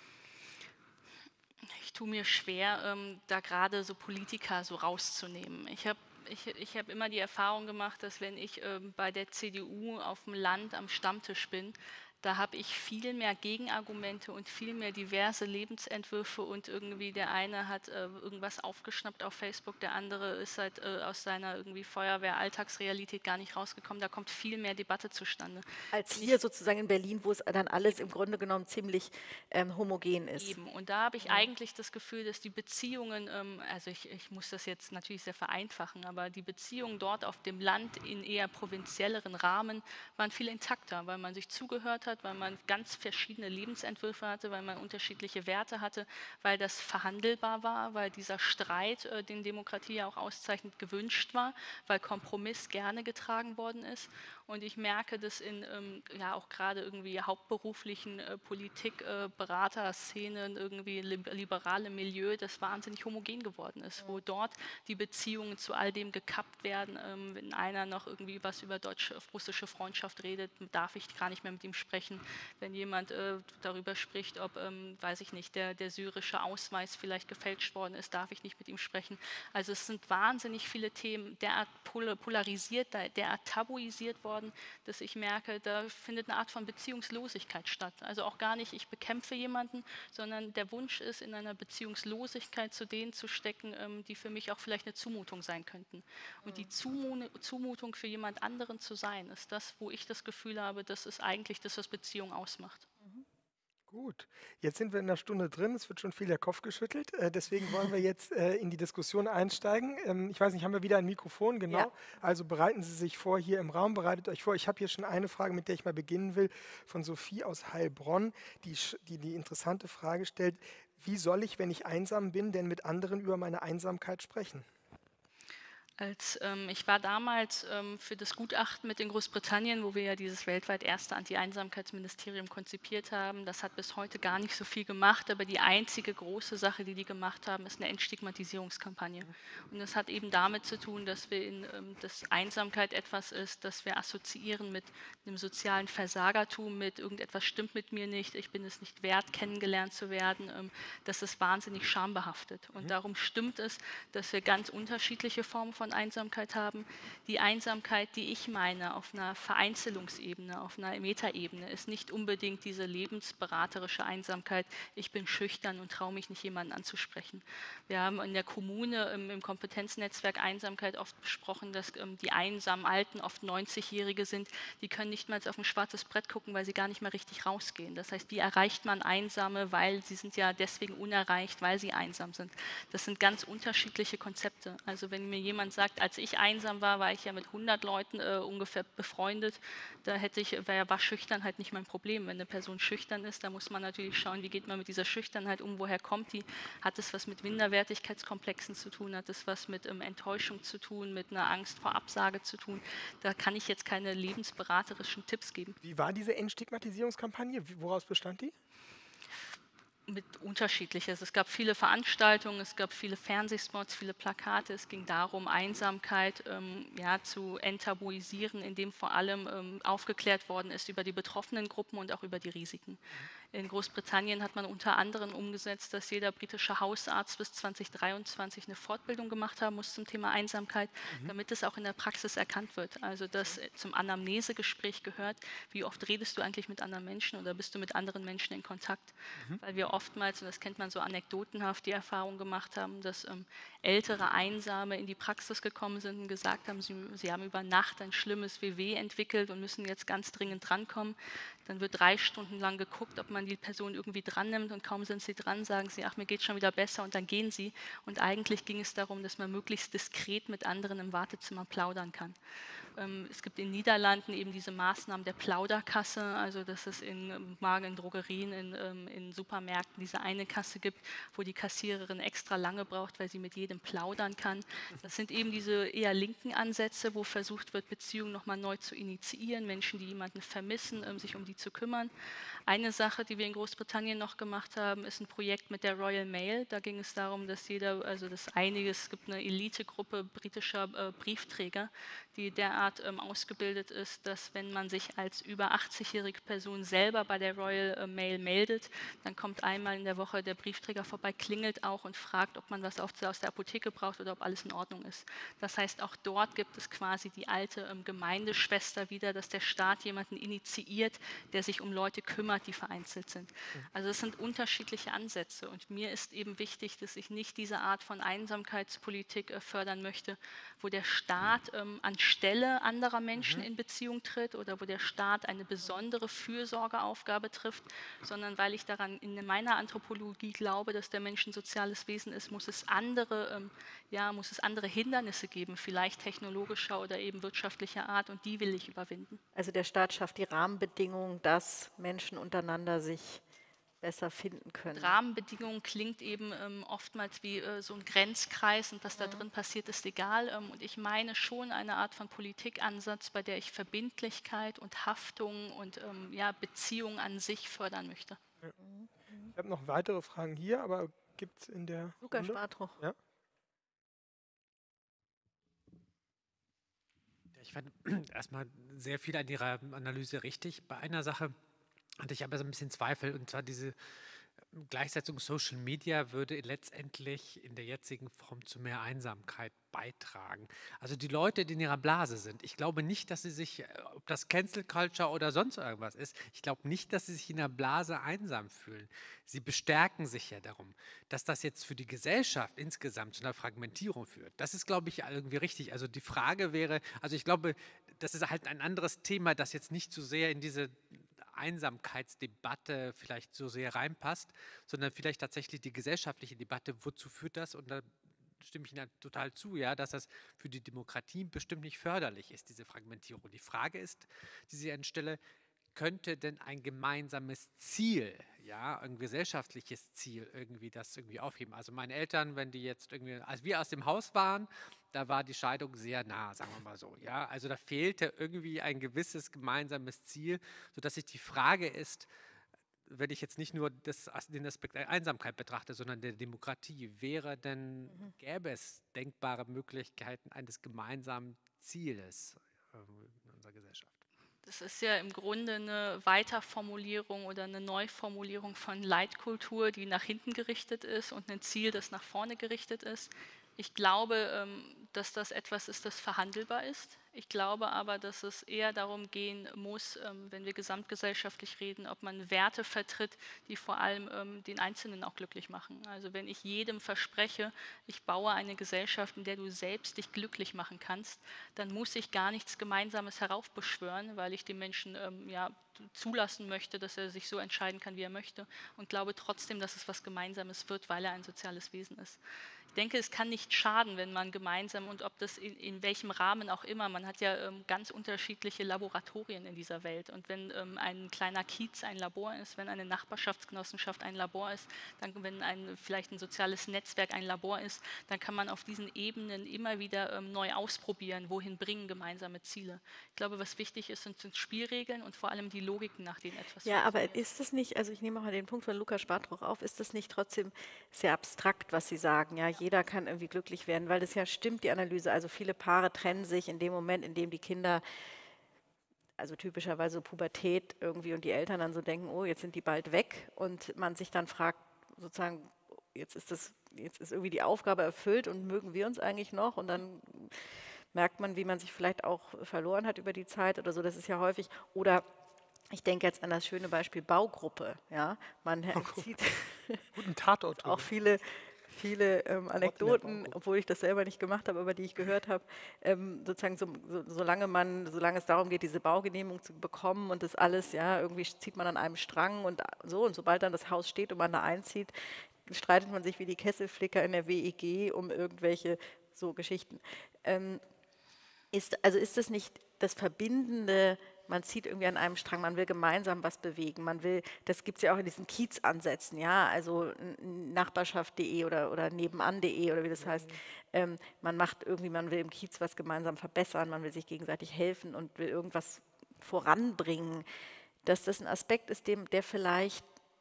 Ich tue mir schwer, ähm, da gerade so Politiker so rauszunehmen. Ich habe ich, ich hab immer die Erfahrung gemacht, dass wenn ich ähm, bei der C D U auf dem Land am Stammtisch bin, da habe ich viel mehr Gegenargumente und viel mehr diverse Lebensentwürfe und irgendwie der eine hat äh, irgendwas aufgeschnappt auf Facebook, der andere ist halt äh, aus seiner irgendwie Feuerwehr-Alltagsrealität gar nicht rausgekommen. Da kommt viel mehr Debatte zustande. Als hier sozusagen in Berlin, wo es dann alles im Grunde genommen ziemlich ähm, homogen ist. Eben. Und da habe ich ja. eigentlich das Gefühl, dass die Beziehungen, ähm, also ich, ich muss das jetzt natürlich sehr vereinfachen, aber die Beziehungen dort auf dem Land in eher provinzielleren Rahmen waren viel intakter, weil man sich zugehört hat, weil man ganz verschiedene Lebensentwürfe hatte, weil man unterschiedliche Werte hatte, weil das verhandelbar war, weil dieser Streit, äh, den Demokratie ja auch auszeichnet, gewünscht war, weil Kompromiss gerne getragen worden ist. Und ich merke, dass in ähm, ja auch gerade irgendwie hauptberuflichen äh, Politikberater-Szenen, äh, irgendwie li liberale Milieu, das wahnsinnig homogen geworden ist, wo dort die Beziehungen zu all dem gekappt werden. Ähm, wenn einer noch irgendwie was über deutsch-russische Freundschaft redet, darf ich gar nicht mehr mit ihm sprechen. Wenn jemand äh, darüber spricht, ob, ähm, weiß ich nicht, der, der syrische Ausweis vielleicht gefälscht worden ist, darf ich nicht mit ihm sprechen. Also es sind wahnsinnig viele Themen derart polarisiert, derart tabuisiert worden, dass ich merke, da findet eine Art von Beziehungslosigkeit statt. Also auch gar nicht, ich bekämpfe jemanden, sondern der Wunsch ist, in einer Beziehungslosigkeit zu denen zu stecken, ähm, die für mich auch vielleicht eine Zumutung sein könnten. Und die Zumutung für jemand anderen zu sein, ist das, wo ich das Gefühl habe, das ist eigentlich das, was Beziehung ausmacht. Mhm. Gut, jetzt sind wir in einer Stunde drin, es wird schon viel der Kopf geschüttelt, äh, deswegen wollen wir jetzt äh, in die Diskussion einsteigen. Ähm, ich weiß nicht, haben wir wieder ein Mikrofon? Genau, ja. Also bereiten Sie sich vor hier im Raum, bereitet euch vor. Ich habe hier schon eine Frage, mit der ich mal beginnen will, von Sophie aus Heilbronn, die die, die interessante Frage stellt: Wie soll ich, wenn ich einsam bin, denn mit anderen über meine Einsamkeit sprechen? Als, ähm, ich war damals ähm, für das Gutachten mit in Großbritannien, wo wir ja dieses weltweit erste Anti-Einsamkeitsministerium konzipiert haben. Das hat bis heute gar nicht so viel gemacht, aber die einzige große Sache, die die gemacht haben, ist eine Entstigmatisierungskampagne. Und das hat eben damit zu tun, dass wir in, ähm, dass Einsamkeit etwas ist, das wir assoziieren mit einem sozialen Versagertum, mit irgendetwas stimmt mit mir nicht, ich bin es nicht wert, kennengelernt zu werden. Ähm, das ist wahnsinnig schambehaftet. Und darum stimmt es, dass wir ganz unterschiedliche Formen von Einsamkeit haben. Die Einsamkeit, die ich meine, auf einer Vereinzelungsebene, auf einer Metaebene, ist nicht unbedingt diese lebensberaterische Einsamkeit, ich bin schüchtern und traue mich nicht, jemanden anzusprechen. Wir haben in der Kommune im, im Kompetenznetzwerk Einsamkeit oft besprochen, dass ähm, die einsamen Alten oft neunzigjährige sind, die können nicht mal auf ein schwarzes Brett gucken, weil sie gar nicht mehr richtig rausgehen. Das heißt, wie erreicht man Einsame, weil sie sind ja deswegen unerreicht, weil sie einsam sind. Das sind ganz unterschiedliche Konzepte. Also wenn mir jemand sagt, als ich einsam war, war ich ja mit hundert Leuten äh, ungefähr befreundet. Da hätte ich, war, war Schüchternheit nicht mein Problem. Wenn eine Person schüchtern ist, da muss man natürlich schauen, wie geht man mit dieser Schüchternheit um, woher kommt die? Hat es was mit Minderwertigkeitskomplexen zu tun? Hat es was mit ähm, Enttäuschung zu tun, mit einer Angst vor Absage zu tun? Da kann ich jetzt keine lebensberaterischen Tipps geben. Wie war diese Entstigmatisierungskampagne? Woraus bestand die? Mit unterschiedliches. Es gab viele Veranstaltungen, es gab viele Fernsehspots, viele Plakate. Es ging darum, Einsamkeit ähm, ja, zu enttabuisieren, indem vor allem ähm, aufgeklärt worden ist über die betroffenen Gruppen und auch über die Risiken. In Großbritannien hat man unter anderem umgesetzt, dass jeder britische Hausarzt bis zweitausenddreiundzwanzig eine Fortbildung gemacht haben muss zum Thema Einsamkeit, mhm. damit es auch in der Praxis erkannt wird. Also dass zum Anamnesegespräch gehört, wie oft redest du eigentlich mit anderen Menschen oder bist du mit anderen Menschen in Kontakt? Mhm. Weil wir oftmals, und das kennt man so anekdotenhaft, die Erfahrung gemacht haben, dass ähm, ältere Einsame in die Praxis gekommen sind und gesagt haben, sie, sie haben über Nacht ein schlimmes W W entwickelt und müssen jetzt ganz dringend drankommen. Dann wird drei Stunden lang geguckt, ob man die Person irgendwie dran nimmt und kaum sind sie dran, sagen sie, ach, mir geht schon wieder besser und dann gehen sie. Und eigentlich ging es darum, dass man möglichst diskret mit anderen im Wartezimmer plaudern kann. Ähm, es gibt in den Niederlanden eben diese Maßnahmen der Plauderkasse, also dass es in Magen, in Drogerien, in, ähm, in Supermärkten diese eine Kasse gibt, wo die Kassiererin extra lange braucht, weil sie mit jedem plaudern kann. Das sind eben diese eher linken Ansätze, wo versucht wird, Beziehungen nochmal neu zu initiieren, Menschen, die jemanden vermissen, ähm, sich um die zu kümmern. Eine Sache, die wir in Großbritannien noch gemacht haben, ist ein Projekt mit der Royal Mail. Da ging es darum, dass jeder, also dass einiges, es gibt eine Elitegruppe britischer äh, Briefträger, die derart ähm, ausgebildet ist, dass wenn man sich als über achtzig-jährige Person selber bei der Royal äh, Mail meldet, dann kommt einmal in der Woche der Briefträger vorbei, klingelt auch und fragt, ob man was auf, aus der Apotheke braucht oder ob alles in Ordnung ist. Das heißt, auch dort gibt es quasi die alte ähm, Gemeindeschwester wieder, dass der Staat jemanden initiiert, der sich um Leute kümmert, die vereinzelt sind. Also es sind unterschiedliche Ansätze und mir ist eben wichtig, dass ich nicht diese Art von Einsamkeitspolitik äh, fördern möchte, wo der Staat ähm, anstelle anderer Menschen Mhm. in Beziehung tritt oder wo der Staat eine besondere Fürsorgeaufgabe trifft, sondern weil ich daran in meiner Anthropologie glaube, dass der Mensch ein soziales Wesen ist, muss es andere, ähm, ja, muss es andere Hindernisse geben, vielleicht technologischer oder eben wirtschaftlicher Art und die will ich überwinden. Also der Staat schafft die Rahmenbedingungen, dass Menschen untereinander sich besser finden können. Rahmenbedingungen klingt eben ähm, oftmals wie äh, so ein Grenzkreis und was da drin passiert, ist egal. Ähm, und ich meine schon eine Art von Politikansatz, bei der ich Verbindlichkeit und Haftung und ähm, ja, Beziehungen an sich fördern möchte. Ja. Ich habe noch weitere Fragen hier, aber gibt es in der Lukas Runde? Spartruch. Ja? Ich fand erstmal sehr viel an Ihrer Analyse richtig. Bei einer Sache hatte ich aber so ein bisschen Zweifel, und zwar diese Gleichsetzung Social Media würde letztendlich in der jetzigen Form zu mehr Einsamkeit beitragen. Also die Leute, die in ihrer Blase sind, ich glaube nicht, dass sie sich, äh, ob das Cancel Culture oder sonst irgendwas ist, ich glaube nicht, dass sie sich in der Blase einsam fühlen. Sie bestärken sich ja darum. Dass das jetzt für die Gesellschaft insgesamt zu einer Fragmentierung führt, das ist, glaube ich, irgendwie richtig. Also die Frage wäre, also ich glaube, das ist halt ein anderes Thema, das jetzt nicht so sehr in diese Einsamkeitsdebatte vielleicht so sehr reinpasst, sondern vielleicht tatsächlich die gesellschaftliche Debatte, wozu führt das? Und da stimme ich Ihnen total zu, ja, dass das für die Demokratie bestimmt nicht förderlich ist, diese Fragmentierung. Die Frage ist, die Sie anstelle, könnte denn ein gemeinsames Ziel, ja, ein gesellschaftliches Ziel irgendwie das irgendwie aufheben? Also meine Eltern, wenn die jetzt irgendwie, als wir aus dem Haus waren, da war die Scheidung sehr nah, sagen wir mal so, ja. Also da fehlte irgendwie ein gewisses gemeinsames Ziel, sodass sich die Frage ist, wenn ich jetzt nicht nur das, den Aspekt der Einsamkeit betrachte, sondern der Demokratie, wäre denn, gäbe es denkbare Möglichkeiten eines gemeinsamen Zieles äh, in unserer Gesellschaft? Das ist ja im Grunde eine Weiterformulierung oder eine Neuformulierung von Leitkultur, die nach hinten gerichtet ist und ein Ziel, das nach vorne gerichtet ist. Ich glaube, ähm, dass das etwas ist, das verhandelbar ist. Ich glaube aber, dass es eher darum gehen muss, ähm, wenn wir gesamtgesellschaftlich reden, ob man Werte vertritt, die vor allem ähm, den Einzelnen auch glücklich machen. Also wenn ich jedem verspreche, ich baue eine Gesellschaft, in der du selbst dich glücklich machen kannst, dann muss ich gar nichts Gemeinsames heraufbeschwören, weil ich dem Menschen ähm, ja, zulassen möchte, dass er sich so entscheiden kann, wie er möchte, und glaube trotzdem, dass es was Gemeinsames wird, weil er ein soziales Wesen ist. Ich denke, es kann nicht schaden, wenn man gemeinsam, und ob das in, in welchem Rahmen auch immer, man hat ja ähm, ganz unterschiedliche Laboratorien in dieser Welt, und wenn ähm, ein kleiner Kiez ein Labor ist, wenn eine Nachbarschaftsgenossenschaft ein Labor ist, dann, wenn ein, vielleicht ein soziales Netzwerk ein Labor ist, dann kann man auf diesen Ebenen immer wieder ähm, neu ausprobieren, wohin bringen gemeinsame Ziele. Ich glaube, was wichtig ist, sind, sind Spielregeln und vor allem die Logiken, nach denen etwas Ja, aber funktioniert. ist es nicht, also ich nehme auch mal den Punkt von Lukas Spartruch auf, ist das nicht trotzdem sehr abstrakt, was Sie sagen? Ja, jeder kann irgendwie glücklich werden, weil das ja stimmt, die Analyse. Also viele Paare trennen sich in dem Moment, in dem die Kinder, also typischerweise Pubertät irgendwie, und die Eltern dann so denken, oh, jetzt sind die bald weg, und man sich dann fragt, sozusagen, jetzt ist das, jetzt ist irgendwie die Aufgabe erfüllt und mögen wir uns eigentlich noch? Und dann merkt man, wie man sich vielleicht auch verloren hat über die Zeit oder so. Das ist ja häufig. Oder ich denke jetzt an das schöne Beispiel Baugruppe. Ja, man Baugruppe. zieht Guten Tatort. auch viele, viele ähm, Anekdoten, obwohl ich das selber nicht gemacht habe, aber die ich gehört habe, ähm, sozusagen so, so, solange man, solange es darum geht, diese Baugenehmigung zu bekommen und das alles, ja, irgendwie zieht man an einem Strang und so, und sobald dann das Haus steht und man da einzieht, streitet man sich wie die Kesselflicker in der W E G um irgendwelche so Geschichten. Ähm, ist, also ist das nicht das Verbindende? Man zieht irgendwie an einem Strang, man will gemeinsam was bewegen, man will, das gibt es ja auch in diesen Kiezansätzen, ja, also nachbarschaft punkt de oder, oder nebenan punkt de oder wie das heißt. Ähm, man macht irgendwie, man will im Kiez was gemeinsam verbessern, man will sich gegenseitig helfen und will irgendwas voranbringen. Dass das ein Aspekt ist, dem, der vielleicht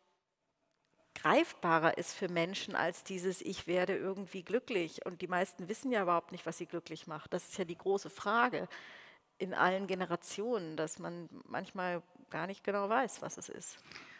greifbarer ist für Menschen als dieses Ich werde irgendwie glücklich. Und die meisten wissen ja überhaupt nicht, was sie glücklich macht. Das ist ja die große Frage in allen Generationen, dass man manchmal gar nicht genau weiß, was es ist.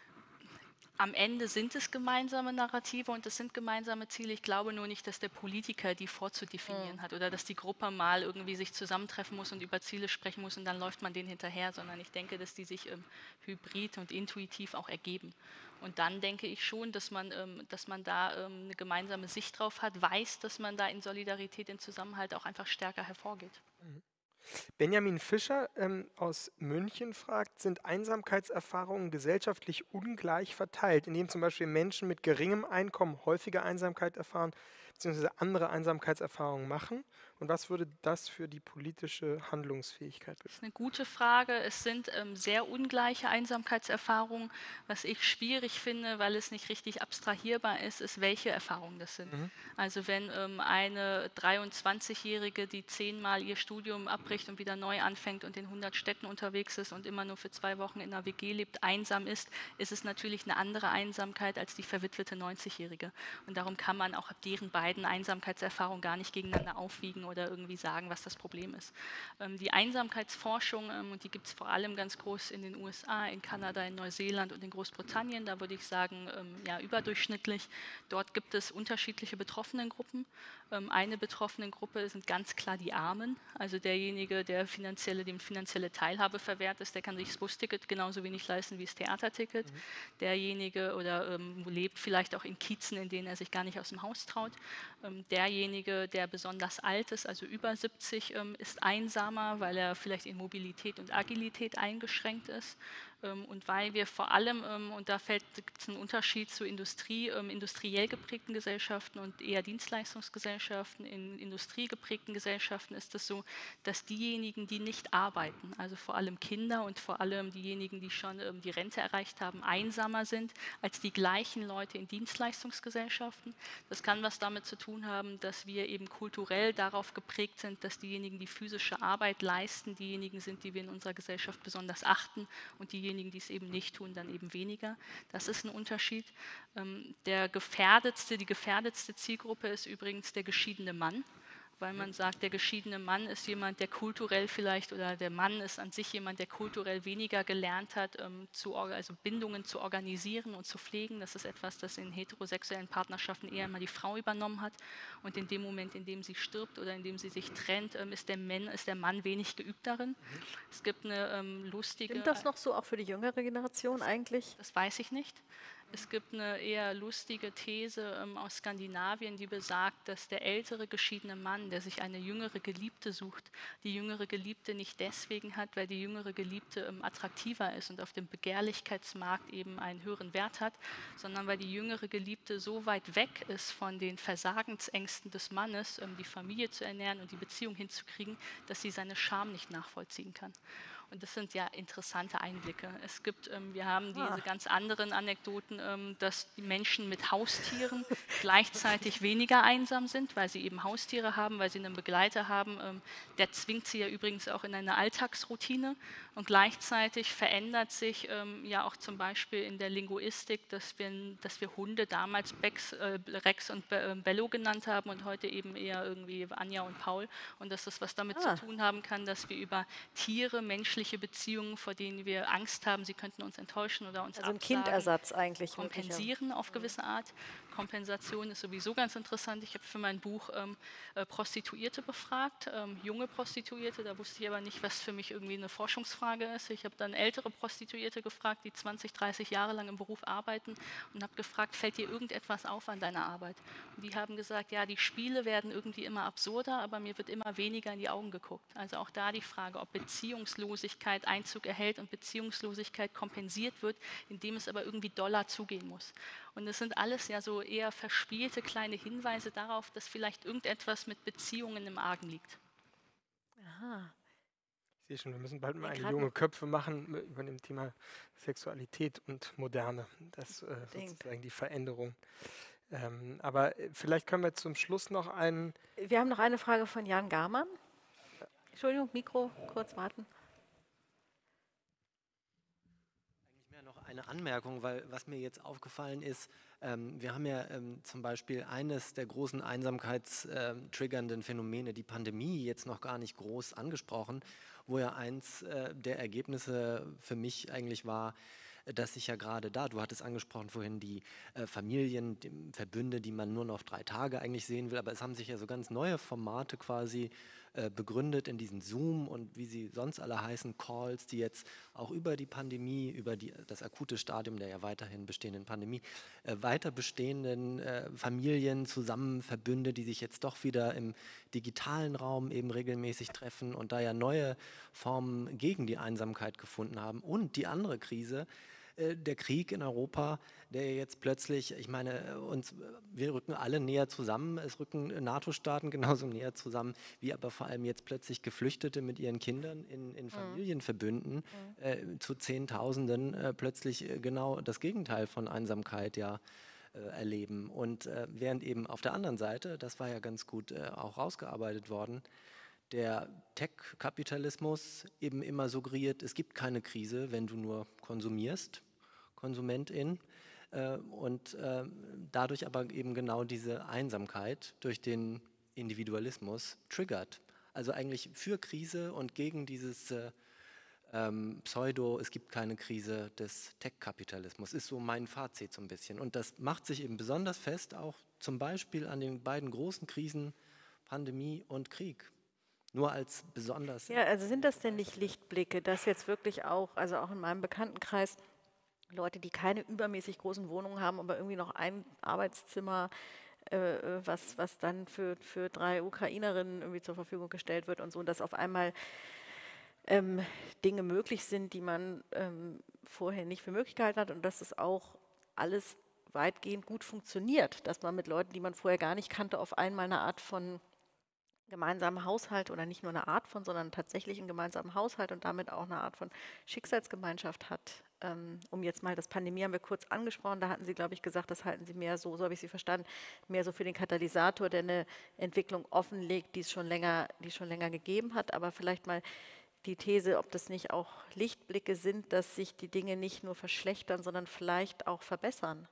Am Ende sind es gemeinsame Narrative und es sind gemeinsame Ziele. Ich glaube nur nicht, dass der Politiker die vorzudefinieren mhm. hat oder dass die Gruppe mal irgendwie sich zusammentreffen muss und über Ziele sprechen muss und dann läuft man denen hinterher, sondern ich denke, dass die sich ähm, hybrid und intuitiv auch ergeben. Und dann denke ich schon, dass man, ähm, dass man da ähm, eine gemeinsame Sicht drauf hat, weiß, dass man da in Solidarität, in Zusammenhalt auch einfach stärker hervorgeht. Mhm. Benjamin Fischer ähm, aus München fragt, sind Einsamkeitserfahrungen gesellschaftlich ungleich verteilt, indem zum Beispiel Menschen mit geringem Einkommen häufiger Einsamkeit erfahren, beziehungsweise andere Einsamkeitserfahrungen machen? Und was würde das für die politische Handlungsfähigkeit bedeuten? Das ist eine gute Frage. Es sind ähm, sehr ungleiche Einsamkeitserfahrungen. Was ich schwierig finde, weil es nicht richtig abstrahierbar ist, ist, welche Erfahrungen das sind. Mhm. Also wenn ähm, eine dreiundzwanzigjährige, die zehnmal ihr Studium abbricht und wieder neu anfängt und in hundert Städten unterwegs ist und immer nur für zwei Wochen in einer W G lebt, einsam ist, ist es natürlich eine andere Einsamkeit als die verwitwete neunzigjährige. Und darum kann man auch deren beiden Einsamkeitserfahrungen gar nicht gegeneinander aufwiegen oder irgendwie sagen, was das Problem ist. Ähm, die Einsamkeitsforschung, ähm, und die gibt es vor allem ganz groß in den U S A, in Kanada, in Neuseeland und in Großbritannien, da würde ich sagen, ähm, ja, überdurchschnittlich. Dort gibt es unterschiedliche Betroffenengruppen. Ähm, eine Betroffenengruppe sind ganz klar die Armen, also derjenige, der finanzielle, dem finanzielle Teilhabe verwehrt ist, der kann sich das Busticket genauso wenig leisten wie das Theaterticket. Mhm. Derjenige oder ähm, lebt vielleicht auch in Kiezen, in denen er sich gar nicht aus dem Haus traut. Ähm, derjenige, der besonders alt ist, also über siebzig, ähm, ist einsamer, weil er vielleicht in Mobilität und Agilität eingeschränkt ist. Ähm, und weil wir vor allem, ähm, und da fällt gibt's einen Unterschied zu Industrie, ähm, industriell geprägten Gesellschaften und eher Dienstleistungsgesellschaften. In industriegeprägten Gesellschaften ist es so, dass diejenigen, die nicht arbeiten, also vor allem Kinder und vor allem diejenigen, die schon ähm, die Rente erreicht haben, einsamer sind als die gleichen Leute in Dienstleistungsgesellschaften. Das kann was damit zu tun haben, dass wir eben kulturell darauf geprägt sind, dass diejenigen, die physische Arbeit leisten, diejenigen sind, die wir in unserer Gesellschaft besonders achten und diejenigen, die es eben nicht tun, dann eben weniger. Das ist ein Unterschied. Ähm, der gefährdetste, die gefährdetste Zielgruppe ist übrigens der geschiedene Mann, weil man sagt, der geschiedene Mann ist jemand, der kulturell vielleicht, oder der Mann ist an sich jemand, der kulturell weniger gelernt hat, ähm, zu, also Bindungen zu organisieren und zu pflegen. Das ist etwas, das in heterosexuellen Partnerschaften eher immer die Frau übernommen hat. Und in dem Moment, in dem sie stirbt oder in dem sie sich trennt, ähm, ist, der Mann, ist der Mann wenig geübt darin. Mhm. Es gibt eine ähm, lustige... Stimmt das noch so auch für die jüngere Generation eigentlich? Das weiß ich nicht. Es gibt eine eher lustige These ähm, aus Skandinavien, die besagt, dass der ältere geschiedene Mann, der sich eine jüngere Geliebte sucht, die jüngere Geliebte nicht deswegen hat, weil die jüngere Geliebte ähm, attraktiver ist und auf dem Begehrlichkeitsmarkt eben einen höheren Wert hat, sondern weil die jüngere Geliebte so weit weg ist von den Versagensängsten des Mannes, ähm, die Familie zu ernähren und die Beziehung hinzukriegen, dass sie seine Scham nicht nachvollziehen kann. Und das sind ja interessante Einblicke. Es gibt, ähm, wir haben diese ah. ganz anderen Anekdoten, ähm, dass die Menschen mit Haustieren gleichzeitig weniger einsam sind, weil sie eben Haustiere haben, weil sie einen Begleiter haben. Ähm, der zwingt sie ja übrigens auch in eine Alltagsroutine. Und gleichzeitig verändert sich ähm, ja auch zum Beispiel in der Linguistik, dass wir, dass wir Hunde damals Bex, äh, Rex und Be äh, Bello genannt haben und heute eben eher irgendwie Anja und Paul. Und dass das was damit ah. zu tun haben kann, dass wir über Tiere, menschliche menschliche Beziehungen, vor denen wir Angst haben, sie könnten uns enttäuschen oder uns Also ein absagen, Kindersatz eigentlich. kompensieren auf gewisse Art. Kompensation ist sowieso ganz interessant. Ich habe für mein Buch ähm, äh, Prostituierte befragt, ähm, junge Prostituierte, da wusste ich aber nicht, was für mich irgendwie eine Forschungsfrage ist. Ich habe dann ältere Prostituierte gefragt, die zwanzig, dreißig Jahre lang im Beruf arbeiten und habe gefragt, fällt dir irgendetwas auf an deiner Arbeit? Und die haben gesagt, ja, die Spiele werden irgendwie immer absurder, aber mir wird immer weniger in die Augen geguckt. Also auch da die Frage, ob Beziehungslosigkeit Einzug erhält und Beziehungslosigkeit kompensiert wird, indem es aber irgendwie doller zugehen muss. Und es sind alles ja so eher verspielte kleine Hinweise darauf, dass vielleicht irgendetwas mit Beziehungen im Argen liegt. Aha. Ich sehe schon, wir müssen bald mal Nee, eine grad junge noch- Köpfe machen über dem Thema Sexualität und Moderne. Das äh, Unbedingt. sozusagen die Veränderung. Ähm, aber äh, vielleicht können wir zum Schluss noch einen. Wir haben noch eine Frage von Jan Garmann. Entschuldigung, Mikro, kurz warten. Eigentlich mehr noch eine Anmerkung, weil was mir jetzt aufgefallen ist, ähm, wir haben ja ähm, zum Beispiel eines der großen einsamkeitstriggernden Phänomene, die Pandemie, jetzt noch gar nicht groß angesprochen, wo ja eins äh, der Ergebnisse für mich eigentlich war, dass sich ja gerade da, du hattest angesprochen vorhin die äh, Familien, die Verbünde, die man nur noch drei Tage eigentlich sehen will, aber es haben sich ja so ganz neue Formate quasi äh, begründet in diesen Zoom und wie sie sonst alle heißen, Calls, die jetzt auch über die Pandemie, über die, das akute Stadium der ja weiterhin bestehenden Pandemie, äh, weiter bestehenden äh, Familien zusammen, Verbünde, die sich jetzt doch wieder im digitalen Raum eben regelmäßig treffen und da ja neue Formen gegen die Einsamkeit gefunden haben. Und die andere Krise, der Krieg in Europa, der jetzt plötzlich, ich meine, uns, wir rücken alle näher zusammen, es rücken NATO-Staaten genauso näher zusammen, wie aber vor allem jetzt plötzlich Geflüchtete mit ihren Kindern in, in Familienverbünden mhm. äh, zu Zehntausenden äh, plötzlich äh, genau das Gegenteil von Einsamkeit ja äh, erleben. Und äh, während eben auf der anderen Seite, das war ja ganz gut äh, auch rausgearbeitet worden, der Tech-Kapitalismus eben immer suggeriert, es gibt keine Krise, wenn du nur konsumierst, Konsumentin, äh, und äh, dadurch aber eben genau diese Einsamkeit durch den Individualismus triggert. Also eigentlich für Krise und gegen dieses äh, ähm, Pseudo, es gibt keine Krise des Tech-Kapitalismus, ist so mein Fazit so ein bisschen. Und das macht sich eben besonders fest auch zum Beispiel an den beiden großen Krisen, Pandemie und Krieg. Nur als besonders. Ja, also sind das denn nicht Lichtblicke, dass jetzt wirklich auch, also auch in meinem Bekanntenkreis, Leute, die keine übermäßig großen Wohnungen haben, aber irgendwie noch ein Arbeitszimmer, äh, was, was dann für, für drei Ukrainerinnen irgendwie zur Verfügung gestellt wird und so, und dass auf einmal ähm, Dinge möglich sind, die man ähm, vorher nicht für möglich gehalten hat, und dass es auch alles weitgehend gut funktioniert, dass man mit Leuten, die man vorher gar nicht kannte, auf einmal eine Art von gemeinsamen Haushalt oder nicht nur eine Art von, sondern tatsächlich einen gemeinsamen Haushalt und damit auch eine Art von Schicksalsgemeinschaft hat. Ähm, um jetzt mal, das Pandemie haben wir kurz angesprochen, da hatten Sie, glaube ich, gesagt, das halten Sie mehr so, so habe ich Sie verstanden, mehr so für den Katalysator, der eine Entwicklung offenlegt, die es schon länger, die es schon länger gegeben hat, aber vielleicht mal die These, ob das nicht auch Lichtblicke sind, dass sich die Dinge nicht nur verschlechtern, sondern vielleicht auch verbessern.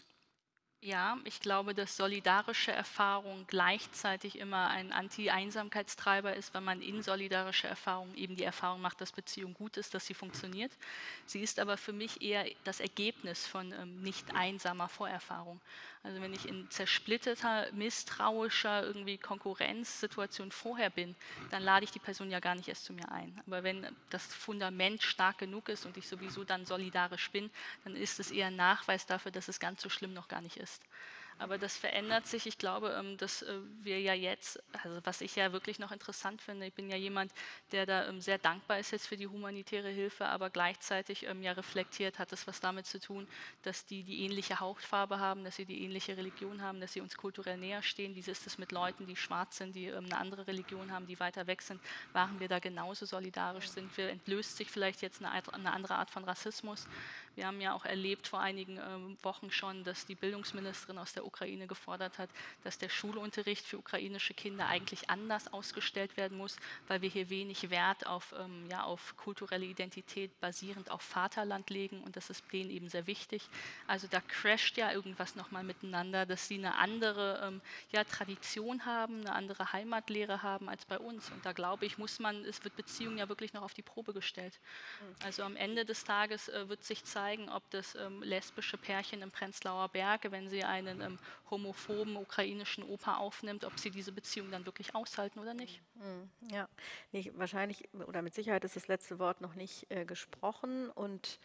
Ja, ich glaube, dass solidarische Erfahrung gleichzeitig immer ein Anti-Einsamkeitstreiber ist, weil man in solidarische Erfahrung eben die Erfahrung macht, dass Beziehung gut ist, dass sie funktioniert. Sie ist aber für mich eher das Ergebnis von ähm, nicht einsamer Vorerfahrung. Also wenn ich in zersplitterter, misstrauischer irgendwie Konkurrenzsituation vorher bin, dann lade ich die Person ja gar nicht erst zu mir ein. Aber wenn das Fundament stark genug ist und ich sowieso dann solidarisch bin, dann ist es eher ein Nachweis dafür, dass es ganz so schlimm noch gar nicht ist. Aber das verändert sich. Ich glaube, dass wir ja jetzt, also was ich ja wirklich noch interessant finde, ich bin ja jemand, der da sehr dankbar ist jetzt für die humanitäre Hilfe, aber gleichzeitig ja reflektiert, hat das was damit zu tun, dass die die ähnliche Hautfarbe haben, dass sie die ähnliche Religion haben, dass sie uns kulturell näher stehen. Wie ist es mit Leuten, die schwarz sind, die eine andere Religion haben, die weiter weg sind? Waren wir da genauso solidarisch? Sind wir, entlöst sich vielleicht jetzt eine, eine andere Art von Rassismus? Wir haben ja auch erlebt vor einigen ähm, Wochen schon, dass die Bildungsministerin aus der Ukraine gefordert hat, dass der Schulunterricht für ukrainische Kinder eigentlich anders ausgestellt werden muss, weil wir hier wenig Wert auf, ähm, ja, auf kulturelle Identität basierend auf Vaterland legen und das ist denen eben sehr wichtig. Also da crasht ja irgendwas nochmal miteinander, dass sie eine andere ähm, ja, Tradition haben, eine andere Heimatlehre haben als bei uns. Und da glaube ich, muss man, es wird Beziehungen ja wirklich noch auf die Probe gestellt. Also am Ende des Tages äh, wird sich zeigen, ob das ähm, lesbische Pärchen im Prenzlauer Berg, wenn sie einen ähm, homophoben ukrainischen Opa aufnimmt, ob sie diese Beziehung dann wirklich aushalten oder nicht. Ja, nee, wahrscheinlich oder mit Sicherheit ist das letzte Wort noch nicht äh, gesprochen und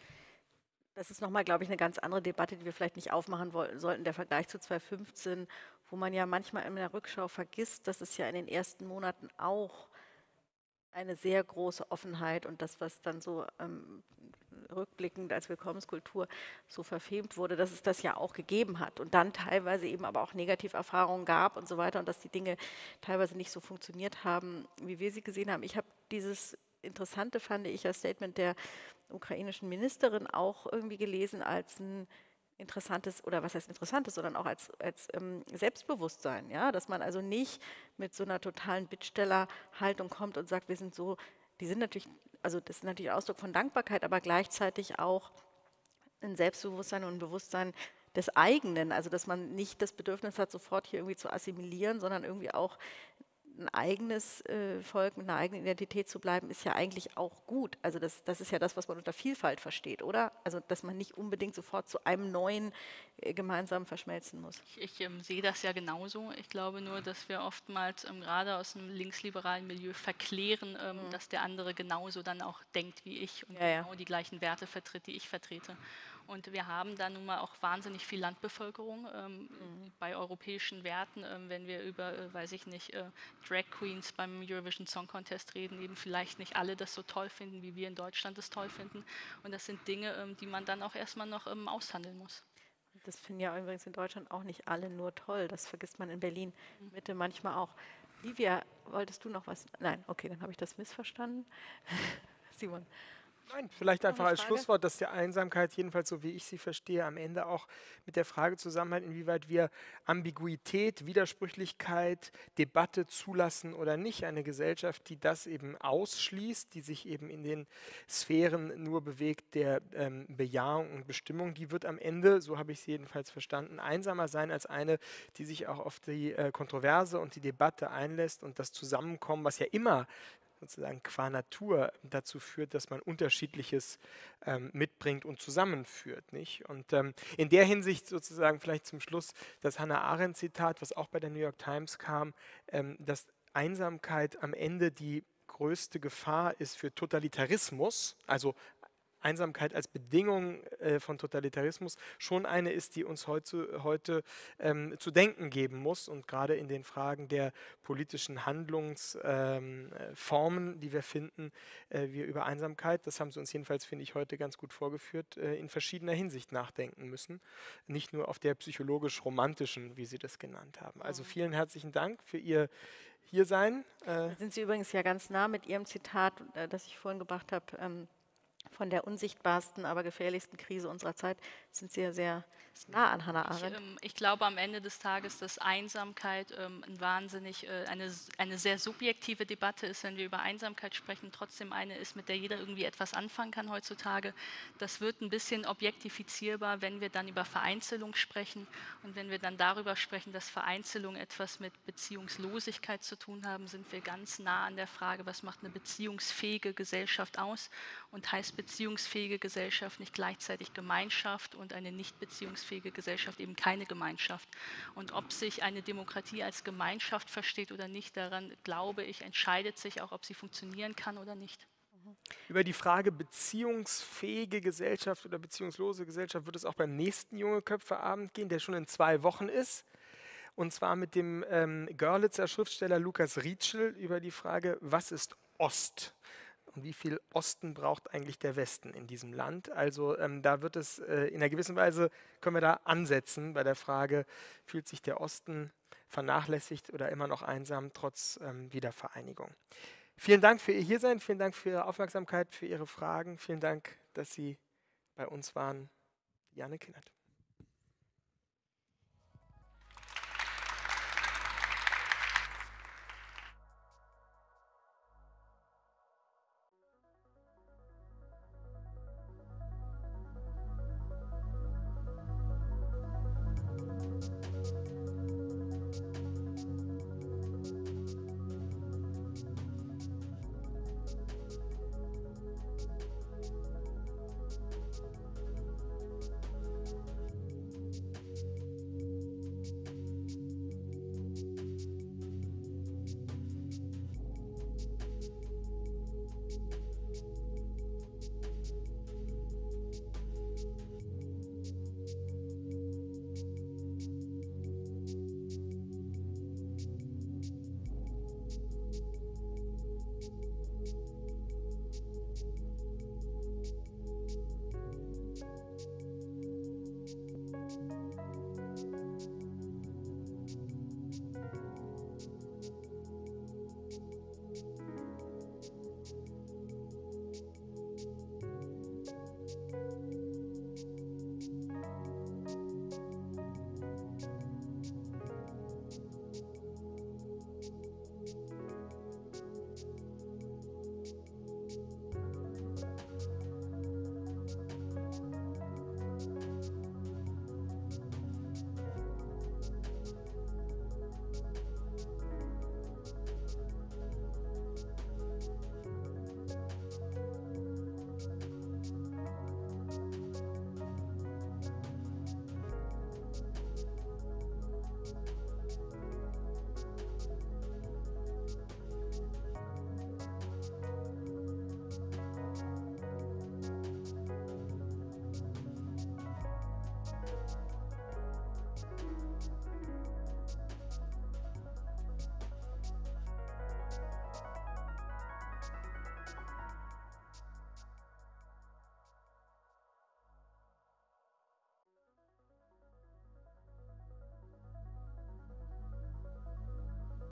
das ist nochmal, glaube ich, eine ganz andere Debatte, die wir vielleicht nicht aufmachen wollten, sollten, der Vergleich zu zweitausendfünfzehn, wo man ja manchmal in der Rückschau vergisst, dass es ja in den ersten Monaten auch eine sehr große Offenheit und das, was dann so ähm, rückblickend als Willkommenskultur so verfemt wurde, dass es das ja auch gegeben hat und dann teilweise eben aber auch Negativerfahrungen gab und so weiter und dass die Dinge teilweise nicht so funktioniert haben, wie wir sie gesehen haben. Ich habe dieses Interessante, fand ich, das Statement der ukrainischen Ministerin auch irgendwie gelesen als ein interessantes, oder was heißt interessantes, sondern auch als, als ähm, Selbstbewusstsein, ja, dass man also nicht mit so einer totalen Bittstellerhaltung kommt und sagt, wir sind so, die sind natürlich, also das ist natürlich Ausdruck von Dankbarkeit, aber gleichzeitig auch ein Selbstbewusstsein und ein Bewusstsein des eigenen, also dass man nicht das Bedürfnis hat, sofort hier irgendwie zu assimilieren, sondern irgendwie auch ein eigenes äh, Volk mit einer eigenen Identität zu bleiben, ist ja eigentlich auch gut. Also das, das ist ja das, was man unter Vielfalt versteht, oder? Also dass man nicht unbedingt sofort zu einem neuen äh, gemeinsamen verschmelzen muss. Ich, ich ähm, sehe das ja genauso. Ich glaube nur, dass wir oftmals ähm, gerade aus einem linksliberalen Milieu verklären, ähm, mhm. dass der andere genauso dann auch denkt wie ich und ja, genau ja. die gleichen Werte vertritt, die ich vertrete. Und wir haben da nun mal auch wahnsinnig viel Landbevölkerung ähm, mhm. bei europäischen Werten, ähm, wenn wir über, äh, weiß ich nicht, äh, Drag Queens beim Eurovision Song Contest reden, eben vielleicht nicht alle das so toll finden, wie wir in Deutschland das toll finden. Und das sind Dinge, ähm, die man dann auch erstmal noch ähm, aushandeln muss. Das finden ja übrigens in Deutschland auch nicht alle nur toll. Das vergisst man in Berlin Mitte manchmal auch. Livia, wolltest du noch was? Nein, okay, dann habe ich das missverstanden. Simon. Nein, vielleicht einfach als Schlusswort, dass die Einsamkeit, jedenfalls so wie ich sie verstehe, am Ende auch mit der Frage zusammenhängt, inwieweit wir Ambiguität, Widersprüchlichkeit, Debatte zulassen oder nicht. Eine Gesellschaft, die das eben ausschließt, die sich eben in den Sphären nur bewegt der ähm, Bejahung und Bestimmung, die wird am Ende, so habe ich sie jedenfalls verstanden, einsamer sein als eine, die sich auch auf die äh, Kontroverse und die Debatte einlässt und das Zusammenkommen, was ja immer sozusagen qua Natur dazu führt, dass man Unterschiedliches ähm, mitbringt und zusammenführt. Nicht? Und ähm, in der Hinsicht sozusagen vielleicht zum Schluss das Hannah Arendt-Zitat, was auch bei der New York Times kam, ähm, dass Einsamkeit am Ende die größte Gefahr ist für Totalitarismus, also Einsamkeit als Bedingung äh, von Totalitarismus schon eine ist, die uns heute, heute ähm, zu denken geben muss und gerade in den Fragen der politischen Handlungsformen, ähm, die wir finden, äh, wir über Einsamkeit, das haben sie uns jedenfalls, finde ich, heute ganz gut vorgeführt, äh, in verschiedener Hinsicht nachdenken müssen. Nicht nur auf der psychologisch-romantischen, wie Sie das genannt haben. Also vielen herzlichen Dank für Ihr Hiersein. Äh da sind Sie übrigens ja ganz nah mit Ihrem Zitat, äh, das ich vorhin gebracht habe, ähm, von der unsichtbarsten, aber gefährlichsten Krise unserer Zeit, sind Sie ja sehr nah an Hannah Arendt. Ich, ähm, ich glaube am Ende des Tages, dass Einsamkeit ähm, ein wahnsinnig, äh, eine, eine sehr subjektive Debatte ist, wenn wir über Einsamkeit sprechen, trotzdem eine ist, mit der jeder irgendwie etwas anfangen kann heutzutage. Das wird ein bisschen objektifizierbar, wenn wir dann über Vereinzelung sprechen und wenn wir dann darüber sprechen, dass Vereinzelung etwas mit Beziehungslosigkeit zu tun haben, sind wir ganz nah an der Frage, was macht eine beziehungsfähige Gesellschaft aus und heißt beziehungsfähige Gesellschaft nicht gleichzeitig Gemeinschaft und eine nicht beziehungsfähige Gesellschaft eben keine Gemeinschaft. Und ob sich eine Demokratie als Gemeinschaft versteht oder nicht, daran glaube ich, entscheidet sich auch, ob sie funktionieren kann oder nicht. Über die Frage beziehungsfähige Gesellschaft oder beziehungslose Gesellschaft wird es auch beim nächsten Junge Köpfe-Abend gehen, der schon in zwei Wochen ist. Und zwar mit dem ähm, Görlitzer Schriftsteller Lukas Rietschel über die Frage, was ist Ost? Und wie viel Osten braucht eigentlich der Westen in diesem Land? Also ähm, da wird es äh, in einer gewissen Weise, können wir da ansetzen bei der Frage, fühlt sich der Osten vernachlässigt oder immer noch einsam trotz ähm, Wiedervereinigung? Vielen Dank für Ihr Hiersein, vielen Dank für Ihre Aufmerksamkeit, für Ihre Fragen, vielen Dank, dass Sie Bei uns waren Janne Kinnert.